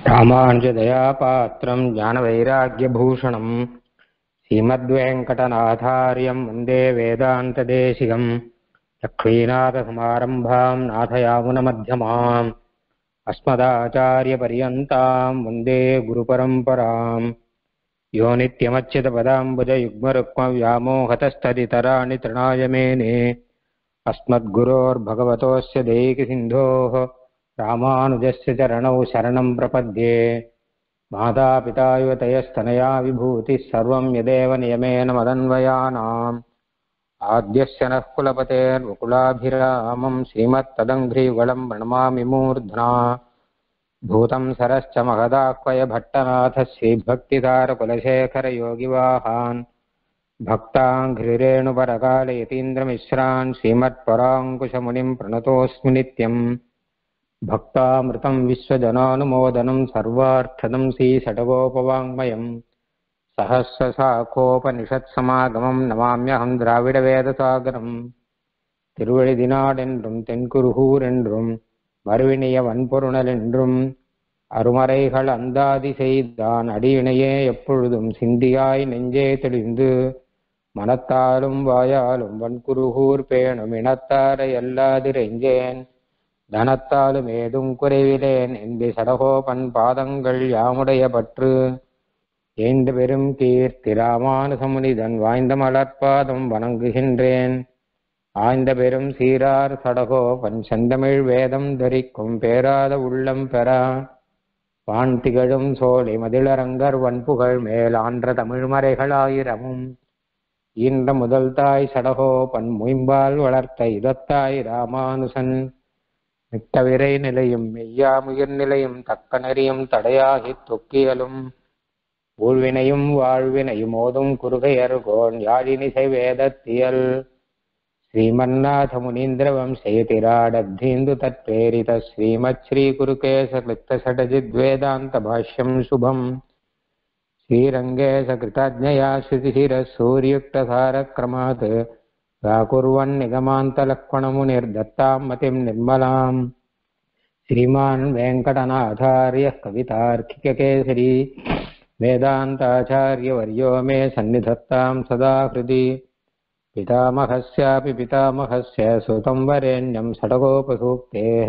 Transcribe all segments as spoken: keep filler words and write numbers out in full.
ராமானுஜதயாபாத்திரம் ஞானவைராக்யபூஷணம் ஸ்ரீமத்வேங்கடநாதார்யம் வந்தே வேதாந்ததேசிகம் லக்ஷ்மீநாதசமாரம்பாம் நாதயாமுனமத்தியமாம் அஸ்மதாச்சாரியபர்யந்தாம் வந்தே குருபரம்பராம் யோ நித்யமच्युतपदाम्बुजयुग्मरुक्मव्यामोहतस्तदितराणि तृणाय मेने अस्मद्गुरोर्भगवतोऽस्य दैकसिन्धोः रामानुजस्य चरणौ शरणं प्रपद्ये। मातापिता युवतयस्तनया विभूतिः सर्वं यदेव नियमेन मदन्वयानाम् आद्यस्य नः कुलपतेर्वकुलाभिरामं श्रीमत्तदङ्घ्रियुगलं प्रणमामि मूर्ध्ना। भूतं सरश्च महदाह्वय भट्टनाथः श्रीभक्तिधारकुलशेखरयोगिवाहान् भक्ताङ्घ्रिरेणुपरकालयतीन्द्रमिश्रान् श्रीमत्पराङ्कुशमुनिं प्रणतोऽस्मि नित्यम्। भक्तामृतं विश्वजनानुमोदनं सर्वार्थदं श्रीषडगोपवाङ्मयं सहस्रशाखोपनिषत्समागमं नमाम्यहं द्राविडवेदसागरम्। திருவழிதினாடென்றும் தென்குருகூரென்றும் மறுவினிய வன்பொருணலென்றும் அருமறைகள் அந்தாதி செய்தான் அடியினையே எப்பொழுதும் சிந்தியாய் நெஞ்சே தெளிந்து மனத்தாலும் வாயாலும் வன்குருகூர் பேணும் இனத்தாரை அல்லாதிரெஞ்சேன் தனத்தாலும் ஏதும் குறைவிலேன் என்பி சடகோபன் பாதங்கள் யாமுடைய பற்று ஏந்து பெரும் கீர்த்தி ராமானுசமுனிதன் வாய்ந்த மலர்பாதம் வணங்குகின்றேன். ஆய்ந்த பெரும் சீரார் சடகோபன் செந்தமிழ் வேதம் தரிக்கும் பேராத உள்ளம் பெறா வான் திகழும் சோலை மதிலரங்கர் வன்புகழ் மேல் ஆன்ற தமிழ்மறைகளாயிரமும் ஈன்ற முதல் தாய் சடகோபன் முயம்பால் வளர்த்த இதத்தாய் ராமானுசன் மிட்டவிரை நிலையும் மெய்யாமுயிர் நிலையும் தக்க நெறியும் தடையாகி தொக்கியலும் ஊழ்வினையும் வாழ்வினையும் ஓதும் குறுகையர்கோன் யாழினிசை வேதத்தியல் ஸ்ரீமன்னாத முனீந்திர வம்சயதிராடப்தீந்து தத்பேரித ஸ்ரீமத் ஸ்ரீ குருகேசகிருத்த ஷடஜித்வேதாந்த பாஷ்யம் சுபம் ஸ்ரீரங்கேச கிருதாஜ்ஞயா ஸ்ருதிசிர சூரியுக்தசாரக்ரமாத் व्याकुर्वन् निगमान्तलक्ष्मणमुनिर्दत्तां मतिं निर्मलां श्रीमान् वेङ्कटनाथार्यः कवितार्किककेसरी वेदान्ताचार्यवर्यो मे सन्निधत्तां सदा हृदि। पितामहस्यापि पितामहस्य सुतं वरेण्यं षडगोपसूक्तेः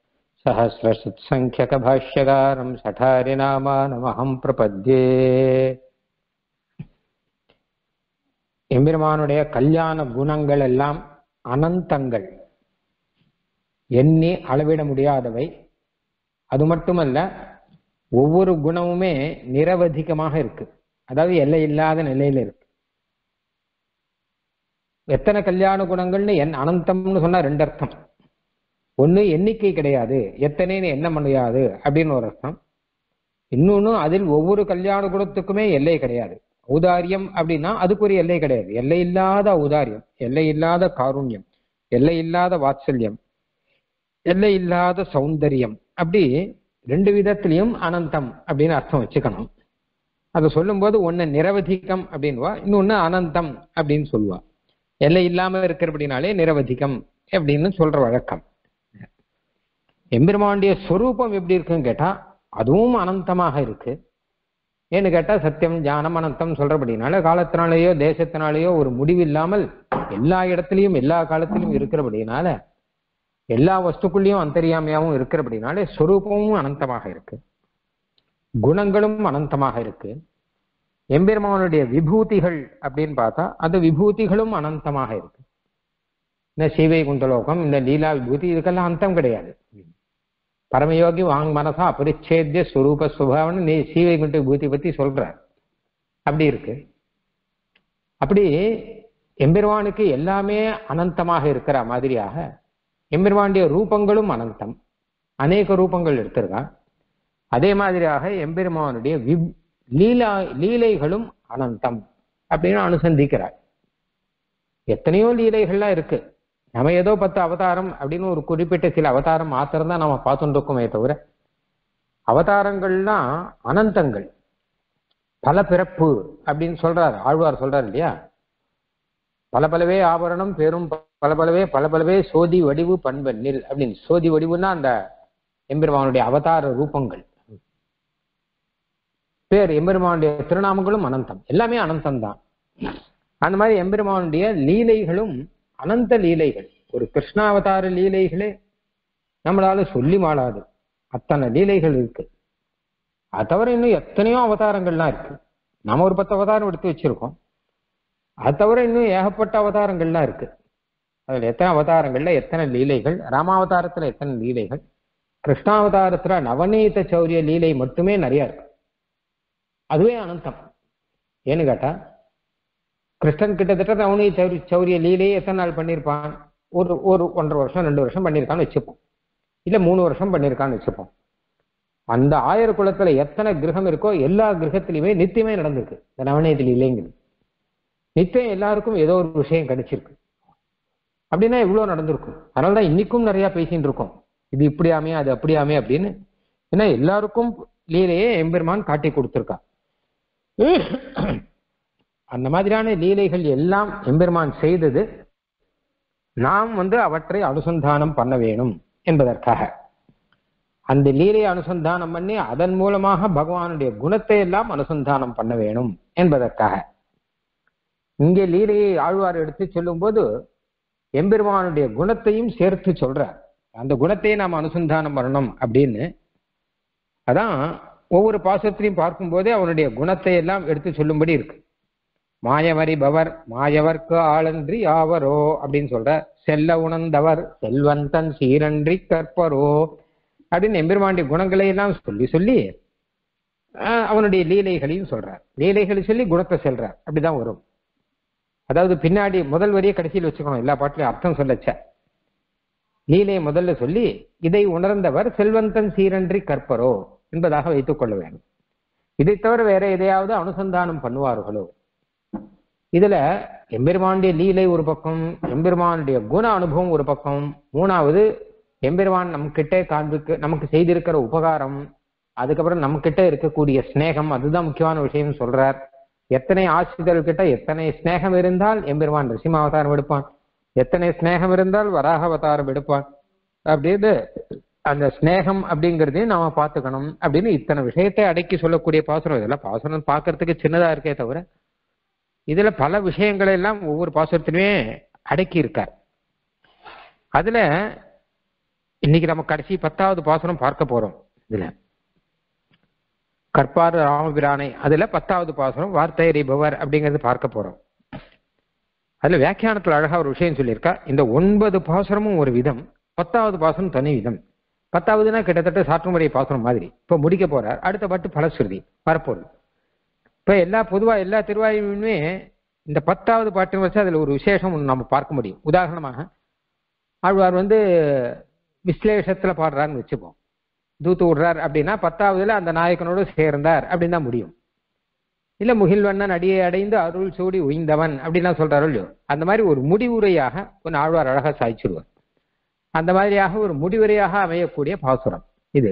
सहस्रशत्सङ्ख्यकभाष्यकारं सठारिनामानमहं प्रपद्ये। எம்பெருமானுடைய கல்யாண குணங்கள் எல்லாம் அனந்தங்கள், எண்ணி அளவிட முடியாதவை. அது மட்டுமல்ல, ஒவ்வொரு குணமுமே நிரவதிகமாக இருக்கு, அதாவது எல்லை இல்லாத நிலையில இருக்கு. எத்தனை கல்யாண குணங்கள்னு என் அனந்தம்னு சொன்னா ரெண்டு அர்த்தம். ஒண்ணு எண்ணிக்கை கிடையாது, எத்தனைன்னு எண்ண முடியாது அப்படின்னு ஒரு அர்த்தம். இன்னொன்னு, அதில் ஒவ்வொரு கல்யாண குணத்துக்குமே எல்லை கிடையாது. ஔதாரியம் அப்படின்னா அதுக்கு ஒரு எல்லை கிடையாது. எல்லை இல்லாத ஔதாரியம், எல்லை இல்லாத காருண்யம், எல்லை இல்லாத வாத்சல்யம், எல்லை இல்லாத சௌந்தரியம், அப்படி ரெண்டு விதத்திலையும் அனந்தம் அப்படின்னு அர்த்தம் வச்சுக்கணும். அதை சொல்லும் போது ஒன்னு நிரவதிகம் அப்படின்வா, இன்னொன்னு அனந்தம் அப்படின்னு சொல்லுவா. எல்லை இல்லாம இருக்கிறபடினாலே நிரவதிகம் அப்படின்னு சொல்ற வழக்கம். எம்பெருமானுடைய ஸ்வரூபம் எப்படி இருக்குன்னு கேட்டா அதுவும் அனந்தமாக இருக்கு. ஏன்னு கேட்டா சத்தியம் ஞானம் அனந்தம் சொல்றபடினால காலத்தினாலேயோ தேசத்தினாலேயோ ஒரு முடிவில்லாமல் எல்லா இடத்துலையும் எல்லா காலத்திலும் இருக்கிறபடினால எல்லா வஸ்துக்குள்ளேயும் அந்தரியாமையாவும் இருக்கிறபடினாலே ஸ்வரூபமும் அனந்தமாக இருக்கு, குணங்களும் அனந்தமாக இருக்கு. எம்பெருமானுடைய விபூதிகள் அப்படின்னு பார்த்தா அந்த விபூதிகளும் அனந்தமாக இருக்கு. இந்த சீவை குண்டலோகம், இந்த லீலா விபூதி, இதுக்கெல்லாம் அந்தம் கிடையாது. பரமயோகி வாங் மனசா அபரிச்சேத்திய ஸ்வரூப சுபாவன்னு நீ சீவை குண்ட விபூதி பத்தி சொல்ற. அப்படி இருக்கு. அப்படி எம்பெருமானுக்கு எல்லாமே அனந்தமாக இருக்கிற மாதிரியாக எம்பெருமானுடைய ரூபங்களும் அனந்தம், அநேக ரூபங்கள் எடுத்திருக்கான். அதே மாதிரியாக எம்பெருமானுடைய வி லீலா லீலைகளும் அனந்தம் அப்படின்னு அனுசந்திக்கிறார். எத்தனையோ லீலைகள்லாம் இருக்கு. நம்ம ஏதோ பத்து அவதாரம் அப்படின்னு ஒரு குறிப்பிட்ட சில அவதாரம் மாத்திரம் தான் நம்ம பார்த்துட்டு இருக்கோமே தவிர அவதாரங்கள்லாம் அனந்தங்கள். பல பிறப்பு அப்படின்னு சொல்றாரு ஆழ்வார், சொல்றாரு இல்லையா, பல பலவே ஆபரணம் பெரும் பல பலவே பல பலவே சோதி வடிவு பண்பெண்ணில் அப்படின்னு. சோதி வடிவுன்னா அந்த எம்பெருமானுடைய அவதார ரூபங்கள். பேர் எம்பெருமானுடைய திருநாமங்களும் அனந்தம், எல்லாமே அனந்தம் தான். அந்த மாதிரி எம்பெருமானுடைய லீலைகளும் அனந்த லீலைகள். ஒரு கிருஷ்ணாவதார லீலைகளே நம்மளால சொல்லி மாளாது, அத்தனை லீலைகள் இருக்கு. அது தவிர இன்னும் எத்தனையோ அவதாரங்கள்லாம் இருக்கு. நாம ஒரு பத்து அவதாரம் எடுத்து வச்சிருக்கோம். அது தவிர இன்னும் ஏகப்பட்ட அவதாரங்கள்லாம் இருக்கு. அதுல எத்தனை அவதாரங்கள்ல எத்தனை லீலைகள், ராமாவதாரத்துல எத்தனை லீலைகள், கிருஷ்ணாவதாரத்துல நவநீத சௌரிய லீலை மட்டுமே நிறைய இருக்கு. அதுவே அனந்தம். ஏன்னு கேட்டா கிருஷ்ணன் கிட்டத்தட்ட நவநீத சௌரிய சௌரிய லீலையை எத்தனை நாள் பண்ணியிருப்பான்? ஒரு ஒரு ஒன்றரை வருஷம் ரெண்டு வருஷம் பண்ணியிருக்கான்னு வச்சுப்போம், இல்ல மூணு வருஷம் பண்ணியிருக்கான்னு வச்சுப்போம். அந்த ஆயிர குலத்துல எத்தனை கிரகம் இருக்கோ எல்லா கிரகத்திலையுமே நித்தியமே நடந்திருக்கு இந்த நவநீத லீலைங்கிறது. நித்தியம் எல்லாருக்கும் ஏதோ ஒரு விஷயம் கிடைச்சிருக்கு. அப்படின்னா இவ்வளவு நடந்திருக்கும். அதனாலதான் இன்னைக்கும் நிறைய பேசிட்டு இருக்கோம், இது இப்படியாமே அது அப்படியாமே அப்படின்னு. ஏன்னா எல்லாருக்கும் லீலையே எம்பெருமான் காட்டி கொடுத்திருக்கா. அந்த மாதிரியான லீலைகள் எல்லாம் எம்பெருமான் செய்தது நாம் வந்து அவற்றை அனுசந்தானம் பண்ண வேணும் என்பதற்காக. அந்த லீலையை அனுசந்தானம் பண்ணி அதன் மூலமாக பகவானுடைய குணத்தை எல்லாம் அனுசந்தானம் பண்ண வேணும் என்பதற்காக. இங்கே லீலையை ஆழ்வார் எடுத்து சொல்லும் போது எம்பெருமானுடைய குணத்தையும் சேர்த்து சொல்றார். அந்த குணத்தையே நாம் அனுசந்தானம் பண்ணணும் அப்படின்னு. அதான் ஒவ்வொரு பாசத்திலையும் பார்க்கும் போதே அவனுடைய குணத்தை எல்லாம் எடுத்து சொல்லும்படி இருக்கு. மாயவரி பவர் மாயவர்க்கு ஆளன்றி ஆவரோ அப்படின்னு சொல்ற. செல்ல உணர்ந்தவர் செல்வந்தன் சீரன்றி கற்பரோ அப்படின்னு எம்பெருமானுடைய குணங்களை எல்லாம் சொல்லி சொல்லி அவனுடைய லீலைகளையும் சொல்றார். லீலைகளை சொல்லி குணத்தை செல்றார். அப்படிதான் வரும். அதாவது பின்னாடி முதல் வரியை கடைசியில் வச்சுக்கணும், எல்லா பாட்டிலையும் அர்த்தம் சொல்லச்ச. லீலையை முதல்ல சொல்லி இதை உணர்ந்தவர் செல்வந்தன் சீரன்றி கற்பரோ என்பதாக வைத்துக் கொள்ள வேண்டும். இதை தவிர வேற எதையாவது அனுசந்தானம் பண்ணுவார்களோ? இதுல எம்பெருமானுடைய லீலை ஒரு பக்கம், எம்பெருமானுடைய குண அனுபவம் ஒரு பக்கம், மூணாவது எம்பெருமான் நம்ம கிட்டே காண்பிக்க நமக்கு செய்திருக்கிற உபகாரம், அதுக்கப்புறம் நம்ம கிட்ட இருக்கக்கூடிய ஸ்நேகம், அதுதான் முக்கியமான விஷயம் சொல்றார். எத்தனை ஆசிரியர்கள் கிட்ட எத்தனை ஸ்நேகம் இருந்தால் எம்பெருமான் ரிஷிம அவதாரம் எடுப்பான், எத்தனை ஸ்நேகம் இருந்தால் வராக அவதாரம் எடுப்பான் அப்படின்னு அந்த ஸ்நேகம் அப்படிங்கிறதையும் நாம பார்த்துக்கணும் அப்படின்னு இத்தனை விஷயத்தை அடக்கி சொல்லக்கூடிய பாசுரம். இதெல்லாம் பாசுரம் பார்க்கறதுக்கு சின்னதா இருக்கே தவிர இதுல பல விஷயங்களை எல்லாம் ஒவ்வொரு பாசுரத்திலுமே அடக்கி இருக்கார். அதுல இன்னைக்கு நம்ம கடைசி பத்தாவது பாசுரம் பார்க்க போறோம். இதுல கற்பார் ராமபிரானை, அதுல பத்தாவது பாசுரம் வார்த்தை அறிபவர் அப்படிங்கிறது பார்க்க போறோம். அதுல வியாக்கியானத்துல அழகா ஒரு விஷயம் சொல்லியிருக்கா. இந்த ஒன்பது பாசுரமும் ஒரு விதம், பத்தாவது பாசுரம் தனி விதம். பத்தாவதுன்னா கிட்டத்தட்ட சாற்றுமுறை பாசுரம் மாதிரி. இப்ப முடிக்க போறார். அடுத்த பாட்டு பலஸ்ருதி வரப்போகுது. இப்ப எல்லா பொதுவா எல்லா திருவாயுமே இந்த பத்தாவது பாட்டு வச்சு அதுல ஒரு விசேஷம் நம்ம பார்க்க முடியும். உதாரணமாக ஆழ்வார் வந்து விஸ்லேஷத்துல பாடுறாருன்னு வச்சுப்போம், தூத்து விடுறார் அப்படின்னா பத்தாவதுல அந்த நாயக்கனோடு சேர்ந்தார் அப்படின்னு தான் முடியும். இல்ல முகில்வண்ணன் அடியை அடைந்து அருள் சூடி உய்ந்தவன் அப்படின்லாம் சொல்றாரு இல்லையோ, அந்த மாதிரி ஒரு முடிவுரையாக ஒன்று ஆழ்வார் அழகா சாய்ச்சிடுவார். அந்த மாதிரியாக ஒரு முடிவுரையாக அமையக்கூடிய பாசுரம் இது.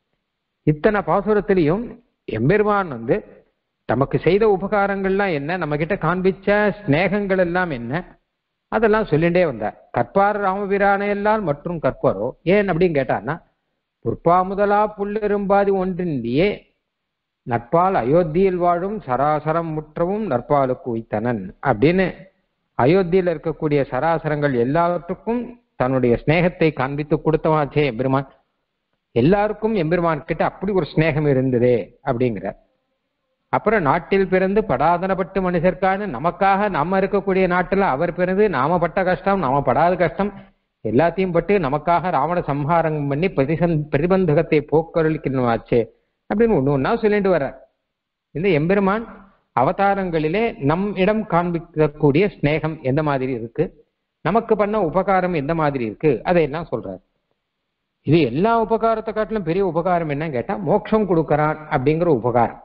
இத்தனை பாசுரத்திலையும் எம்பெருமான் வந்து நமக்கு செய்த உபகாரங்கள்லாம் என்ன, நம்ம கிட்ட காண்பிச்ச ஸ்நேகங்கள் எல்லாம் என்ன, அதெல்லாம் சொல்லிண்டே வந்தார். கற்பார் ராமபிரானையெல்லாம் மற்றும் கற்பரோ ஏன் அப்படின்னு கேட்டார்னா, புற்பா முதலா புல்லெரும்பாதி ஒன்றின்றியே நட்பால் அயோத்தியில் வாழும் சராசரம் முற்றவும் நற்பாலுக்கு உய்த்தனன் அப்படின்னு அயோத்தியில் இருக்கக்கூடிய சராசரங்கள் எல்லாவற்றுக்கும் தன்னுடைய ஸ்நேகத்தை காண்பித்து கொடுத்தவாச்சே எம்பெருமான். எல்லாருக்கும் எம்பெருமான் கிட்ட அப்படி ஒரு ஸ்நேகம் இருந்ததே அப்படிங்கிற. அப்புறம் நாட்டில் பிறந்து படாதனப்பட்டு மனுஷர்க்கான நமக்காக நம்ம இருக்கக்கூடிய நாட்டுல அவர் பிறந்து நாம பட்ட கஷ்டம் நாம படாத கஷ்டம் எல்லாத்தையும் பட்டு நமக்காக ராவண சம்ஹாரம் பண்ணி பிரதிசந் பிரதிபந்தகத்தை போக்கருளிக்கணுமாச்சே அப்படின்னு ஒண்ணு ஒன்னா சொல்லிட்டு வர்ற. இந்த எம்பெருமான் அவதாரங்களிலே நம் இடம் காண்பிக்கக்கூடிய ஸ்நேகம் எந்த மாதிரி இருக்கு, நமக்கு பண்ண உபகாரம் எந்த மாதிரி இருக்கு, அதையெல்லாம் சொல்றாரு. இது எல்லா உபகாரத்தை காட்டிலும் பெரிய உபகாரம் என்னன்னு கேட்டா மோட்சம் கொடுக்கறான் அப்படிங்கிற உபகாரம்.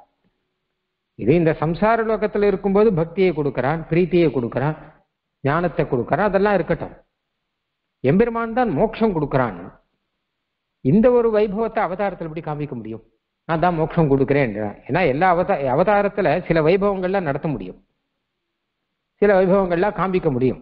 இது இந்த சம்சார லோகத்துல இருக்கும்போது பக்தியை கொடுக்கறான், பிரீத்தியை கொடுக்கறான், ஞானத்தை கொடுக்கறான், அதெல்லாம் இருக்கட்டும். எம்பெருமான் தான் மோட்சம் கொடுக்கறான். இந்த ஒரு வைபவத்தை அவதாரத்தில் எப்படி காமிக்க முடியும்? நான் தான் மோட்சம் கொடுக்குறேன். ஏன்னா எல்லா அவதா அவதாரத்துல சில வைபவங்கள்லாம் நடத்த முடியும், சில வைபவங்கள்லாம் காண்பிக்க முடியும்.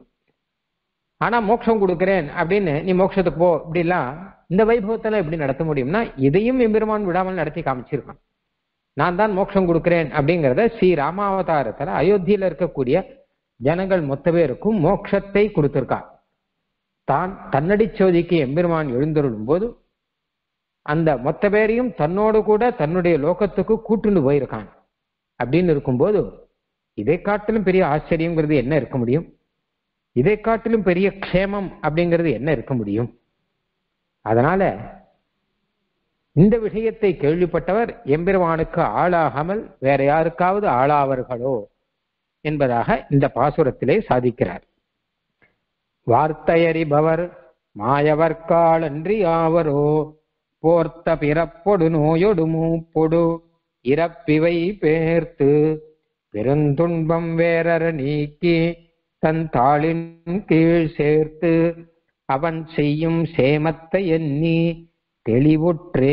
ஆனா மோட்சம் கொடுக்குறேன் அப்படின்னு நீ மோட்சத்துக்கு போ இப்படிலாம் இந்த வைபவத்தெல்லாம் எப்படி நடத்த முடியும்னா இதையும் எம்பெருமான் விடாமல் நடத்தி காமிச்சிருக்கான். நான் தான் மோட்சம் கொடுக்கிறேன் அப்படிங்கிறத ஸ்ரீ ராமாவதாரத்துல அயோத்தியில இருக்கக்கூடிய ஜனங்கள் மொத்த பேருக்கும் மோட்சத்தை கொடுத்திருக்கான். தான் தன்னடி சோதிக்கு எம்பெருமான் எழுந்தருளும் போது அந்த மொத்த பேரையும் தன்னோடு கூட தன்னுடைய லோகத்துக்கு கூட்டுண்டு போயிருக்கான். அப்படின்னு இருக்கும்போது இதை காட்டிலும் பெரிய ஆச்சரியங்கிறது என்ன இருக்க முடியும்? இதை காட்டிலும் பெரிய க்ஷேமம் அப்படிங்கிறது என்ன இருக்க முடியும்? அதனால இந்த விஷயத்தை கேள்விப்பட்டவர் எம்பெருமானுக்கு ஆளாகாமல் வேற யாருக்காவது ஆளாவார்களோ என்பதாக இந்த பாசுரத்திலே சாதிக்கிறார். வார்த்தையறிபவர் மாயவர்காலன்றி ஆவரோ போர்த்த பிறப்பொடு நோயொடு மூப்பொடு இறப்பிவை பேர்த்து பெருந்துன்பம் வேறற நீக்கி தன் தாளின் கீழ் சேர்த்து அவன் செய்யும் சேமத்தை எண்ணி தெளிவுற்றே.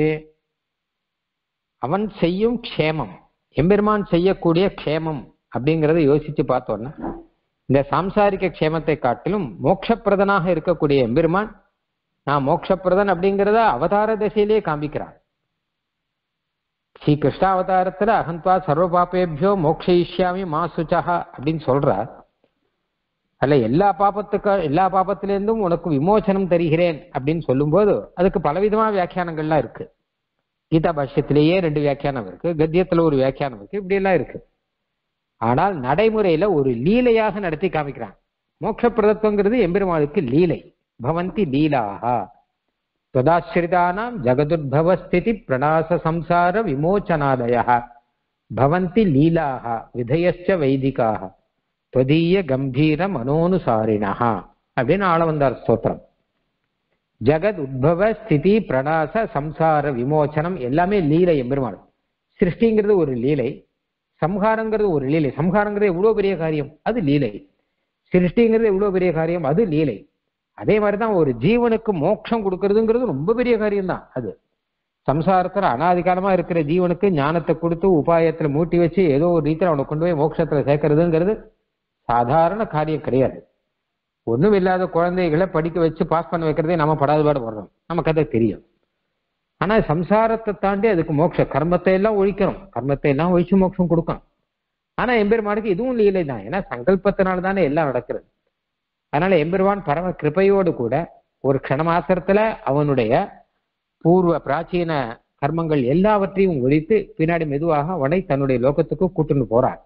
அவன் செய்யும் க்ஷேமம், எம்பெருமான் செய்யக்கூடிய க்ஷேமம் அப்படிங்கிறத யோசிச்சு பார்த்தோன்னா இந்த சாம்சாரிக க்ஷேமத்தை காட்டிலும் மோட்சப்பிரதனாக இருக்கக்கூடிய எம்பெருமான் நான் மோட்சப்பிரதன் அப்படிங்கிறத அவதார திசையிலேயே காண்பிக்கிறார். ஸ்ரீ கிருஷ்ணாவதாரத்துல அகந்த்வா சர்வ பாப்பேபியோ மோக்ஷயிஷ்யாமி மா சுச்சஹா அப்படின்னு சொல்றார். அல்ல எல்லா பாபத்துக்கு எல்லா பாபத்திலேருந்தும் உனக்கு விமோசனம் தருகிறேன் அப்படின்னு சொல்லும்போது அதுக்கு பலவிதமான வியாக்கியானங்கள்லாம் இருக்கு. கீதா பாஷ்யத்திலேயே ரெண்டு வியாக்கியானம் இருக்கு, கத்தியத்துல ஒரு வியாக்கியானம் இருக்கு, இப்படி எல்லாம் இருக்கு. ஆனால் நடைமுறையில ஒரு லீலையாக நடத்தி காமிக்கிறான். மோட்சப்பிரதத்துவங்கிறது எம்பெருமானுக்கு லீலை. பவந்தி லீலாஹா त्वदाश्रितानां जगदुद्भवस्थिति प्रणास संसार विमोचनादयः भवन्ति लीलाः विधयश्च वैदिकाः त्वदीय गंभीर मनोनुसारिणः அப்படின்னு ஆளவந்தார் ஸ்தோத்திரம். ஜகத் உத்பவ ஸ்திதி பிரணாச சம்சார விமோச்சனம் எல்லாமே லீலை எம்பெருமான். சிருஷ்டிங்கிறது ஒரு லீலை, சம்ஹாரங்கிறது ஒரு லீலை. சம்ஹாரங்கிறது எவ்வளவு பெரிய காரியம், அது லீலை. சிருஷ்டிங்கிறது எவ்வளவு பெரிய காரியம், அது லீலை. அதே மாதிரிதான் ஒரு ஜீவனுக்கு மோட்சம் கொடுக்கறதுங்கிறது ரொம்ப பெரிய காரியம்தான். அது சம்சாரத்துல அனாதிகாலமா இருக்கிற ஜீவனுக்கு ஞானத்தை கொடுத்து உபாயத்துல மூட்டி வச்சு ஏதோ ஒரு ரீதியில் அவனை கொண்டு போய் மோட்சத்துல சேர்க்கறதுங்கிறது சாதாரண காரியம் கிடையாது. ஒண்ணும் இல்லாத குழந்தைகளை படிக்க வச்சு பாஸ் பண்ண வைக்கிறதே நம்ம படாதுபாடு வர்றோம், நமக்கு அதை தெரியும். ஆனா சம்சாரத்தை தாண்டி அதுக்கு மோட்ச கர்மத்தை எல்லாம் ஒழிக்கிறோம், கர்மத்தை எல்லாம் ஒழிச்சு மோட்சம் கொடுக்கணும். ஆனா எம்பெருமானுக்கு இதுவும் லீலை தான், ஏன்னா சங்கல்பத்தினால தானே எல்லாம் நடக்கிறது. அதனால எம்பெருமான் பரம கிருபையோடு கூட ஒரு க்ஷணமாத்திரத்துல அவனுடைய பூர்வ பிராச்சீன கர்மங்கள் எல்லாவற்றையும் ஒழித்து பின்னாடி மெதுவாக அவனை தன்னுடைய லோகத்துக்கு கூட்டுன்னு போறார்.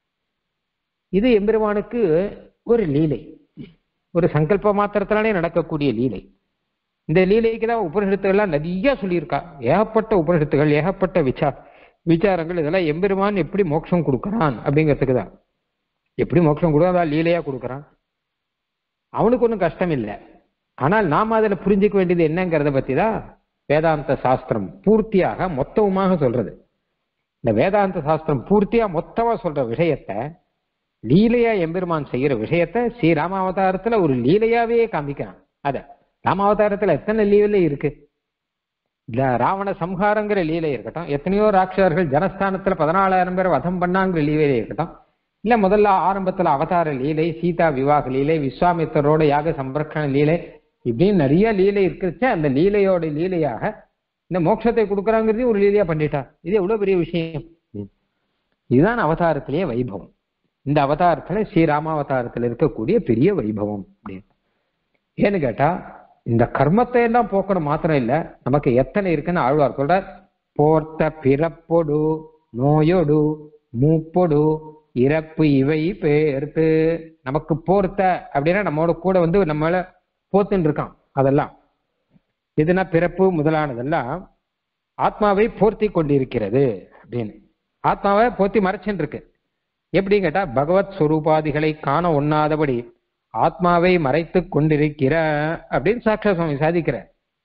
இது எம்பெருமானுக்கு ஒரு லீலை, ஒரு சங்கல்ப மாத்திரத்தினாலே நடக்கக்கூடிய லீலை. இந்த லீலைக்கு தான் உபனிஷத்துகள்லாம் நிறைய சொல்லியிருக்கா. ஏகப்பட்ட உபனிஷத்துகள், ஏகப்பட்ட விசா விசாரங்கள் இதெல்லாம் எம்பெருமான் எப்படி மோட்சம் கொடுக்கறான் அப்படிங்கிறதுக்கு தான். எப்படி மோட்சம் கொடுக்கறா, லீலையா கொடுக்கறான், அவனுக்கு ஒன்றும் கஷ்டம் இல்லை. ஆனால் நாம் அதில் புரிஞ்சுக்க வேண்டியது என்னங்கிறத பத்தி தான் வேதாந்த சாஸ்திரம் பூர்த்தியாக மொத்தமாக சொல்றது. இந்த வேதாந்த சாஸ்திரம் பூர்த்தியா மொத்தமா சொல்ற விஷயத்த, லீலையா எம்பெருமான் செய்யற விஷயத்த ஸ்ரீ ராமாவதாரத்துல ஒரு லீலையாவே காமிக்கிறான். அத ராமாவதாரத்துல எத்தனை லீலை இருக்கு. இல்ல ராவண சம்ஹாரங்கிற லீலை இருக்கட்டும், எத்தனையோ ராட்சசர்கள் ஜனஸ்தானத்துல பதினாலாயிரம் பேர் வதம் பண்ணாங்கிற லீலை இருக்கட்டும், இல்ல முதல்ல ஆரம்பத்துல அவதார லீலை, சீதா விவாக லீலை, விஸ்வாமித்தரோட யாக சம்பரக்ஷண லீலை, இப்படின்னு நிறைய லீலை இருக்குச்சு. அந்த லீலையோட லீலையாக இந்த மோட்சத்தை கொடுக்குறாங்கிறதையும் ஒரு லீலையா பண்ணிட்டா. இது எவ்வளவு பெரிய விஷயம். இதுதான் அவதாரத்திலேயே வைபவம். இந்த அவதாரத்துல ஸ்ரீராமாவதாரத்துல இருக்கக்கூடிய பெரிய வைபவம் அப்படின்னு. ஏன்னு கேட்டா இந்த கர்மத்தை எல்லாம் போக்கணும் மாத்திரம் இல்ல, நமக்கு எத்தனை இருக்குன்னு ஆழ்வார் சொல்றார். போர்த்த பிறப்பொடு நோயொடு மூப்பொடு இறப்பு இவை பேர்த்து. நமக்கு போர்த்த அப்படின்னா நம்மளோட கூட வந்து நம்மள போத்துன்னு இருக்கான். அதெல்லாம் இதுனா பிறப்பு முதலானதெல்லாம் ஆத்மாவை போர்த்தி கொண்டிருக்கிறது அப்படின்னு. ஆத்மாவை போர்த்தி மறைச்சுன்னு இருக்கு. எப்படின்னு கேட்டா பகவத் ஸ்வரூபாதிகளை காண ஒண்ணாதபடி ஆத்மாவை மறைத்து கொண்டிருக்கிற அப்படின்னு சாட்சா சுவாமி சாதிக்கிற.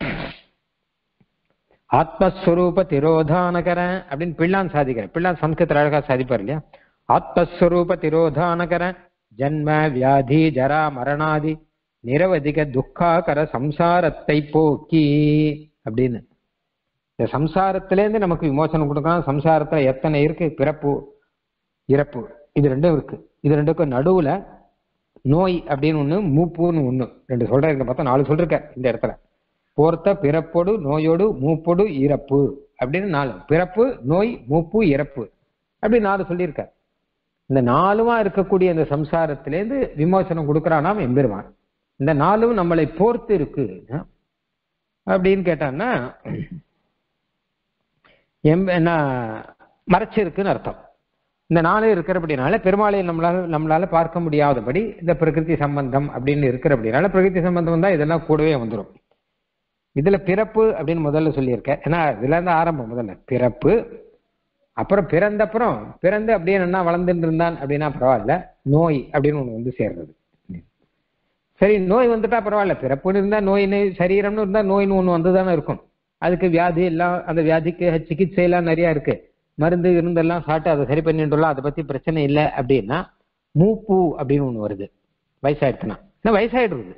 ஆத்மஸ்வரூப திரோதானகர அப்படின்னு பிள்ளான் சாதிக்கிற. பிள்ளான் சம்ஸ்கிருத அழகா சாதிப்பார் இல்லையா. ஆத்மஸ்வரூப திரோதானகர ஜன்ம வியாதி ஜரா மரணாதி நிரவதிக துக்காகர சம்சாரத்தை போக்கி அப்படின்னு. இந்த சம்சாரத்திலேருந்து நமக்கு விமோசனம் கொடுக்கலாம். சம்சாரத்துல எத்தனை இருக்கு, பிறப்பு இறப்பு இது ரெண்டும் இருக்கு. இது ரெண்டுக்கும் நடுவுல நோய் அப்படின்னு ஒண்ணு, மூப்புன்னு ஒண்ணு, ரெண்டு சொல்றேன் பார்த்தா நாலு சொல்லிருக்க இந்த இடத்துல. போர்த்த பிறப்போடு நோயோடு மூப்போடு இறப்பு அப்படின்னு நாலு, பிறப்பு, நோய், மூப்பு, இறப்பு அப்படி நாலு சொல்லியிருக்கார். இந்த நாலுமா இருக்கக்கூடிய இந்த சம்சாரத்திலேருந்து விமோசனம் கொடுக்கறானாம் எம்பெருமான். இந்த நாலும் நம்மளை போர்த்து இருக்கு அப்படின்னு கேட்டான்னா என்ன மறைச்சிருக்குன்னு அர்த்தம். இந்த நாளே இருக்கிறபடினால பெருமாளை நம்மளால நம்மளால பார்க்க முடியாதபடி இந்த பிரகிருதி சம்பந்தம் அப்படின்னு இருக்கிற அப்படின்னால பிரகிருதி சம்பந்தம் தான் இதெல்லாம் கூடவே வந்துடும். இதுல பிறப்பு அப்படின்னு முதல்ல சொல்லியிருக்கேன். ஏன்னா இதுல இருந்து ஆரம்பம் முதல்ல பிறப்பு, அப்புறம் பிறந்தப்புறம் பிறந்து அப்படியே என்ன வளர்ந்துட்டு இருந்தான் அப்படின்னா பரவாயில்ல, நோய் அப்படின்னு ஒண்ணு வந்து சேர்றது. சரி, நோய் வந்துட்டா பரவாயில்ல, பிறப்புன்னு இருந்தா நோயின்னு, சரீரம்னு இருந்தா நோயின்னு ஒண்ணு வந்துதானே இருக்கும். அதுக்கு வியாதி எல்லாம், அந்த வியாதிக்கு சிகிச்சை எல்லாம் நிறைய இருக்கு, மருந்து இருந்தெல்லாம் சாப்பிட்டு அதை சரி பண்ணிட்டுலாம், அதை பத்தி பிரச்சனை இல்லை. அப்படின்னா மூப்பு அப்படின்னு ஒண்ணு வருது, வயசாயிடுச்சுன்னா. வயசாயிடுறது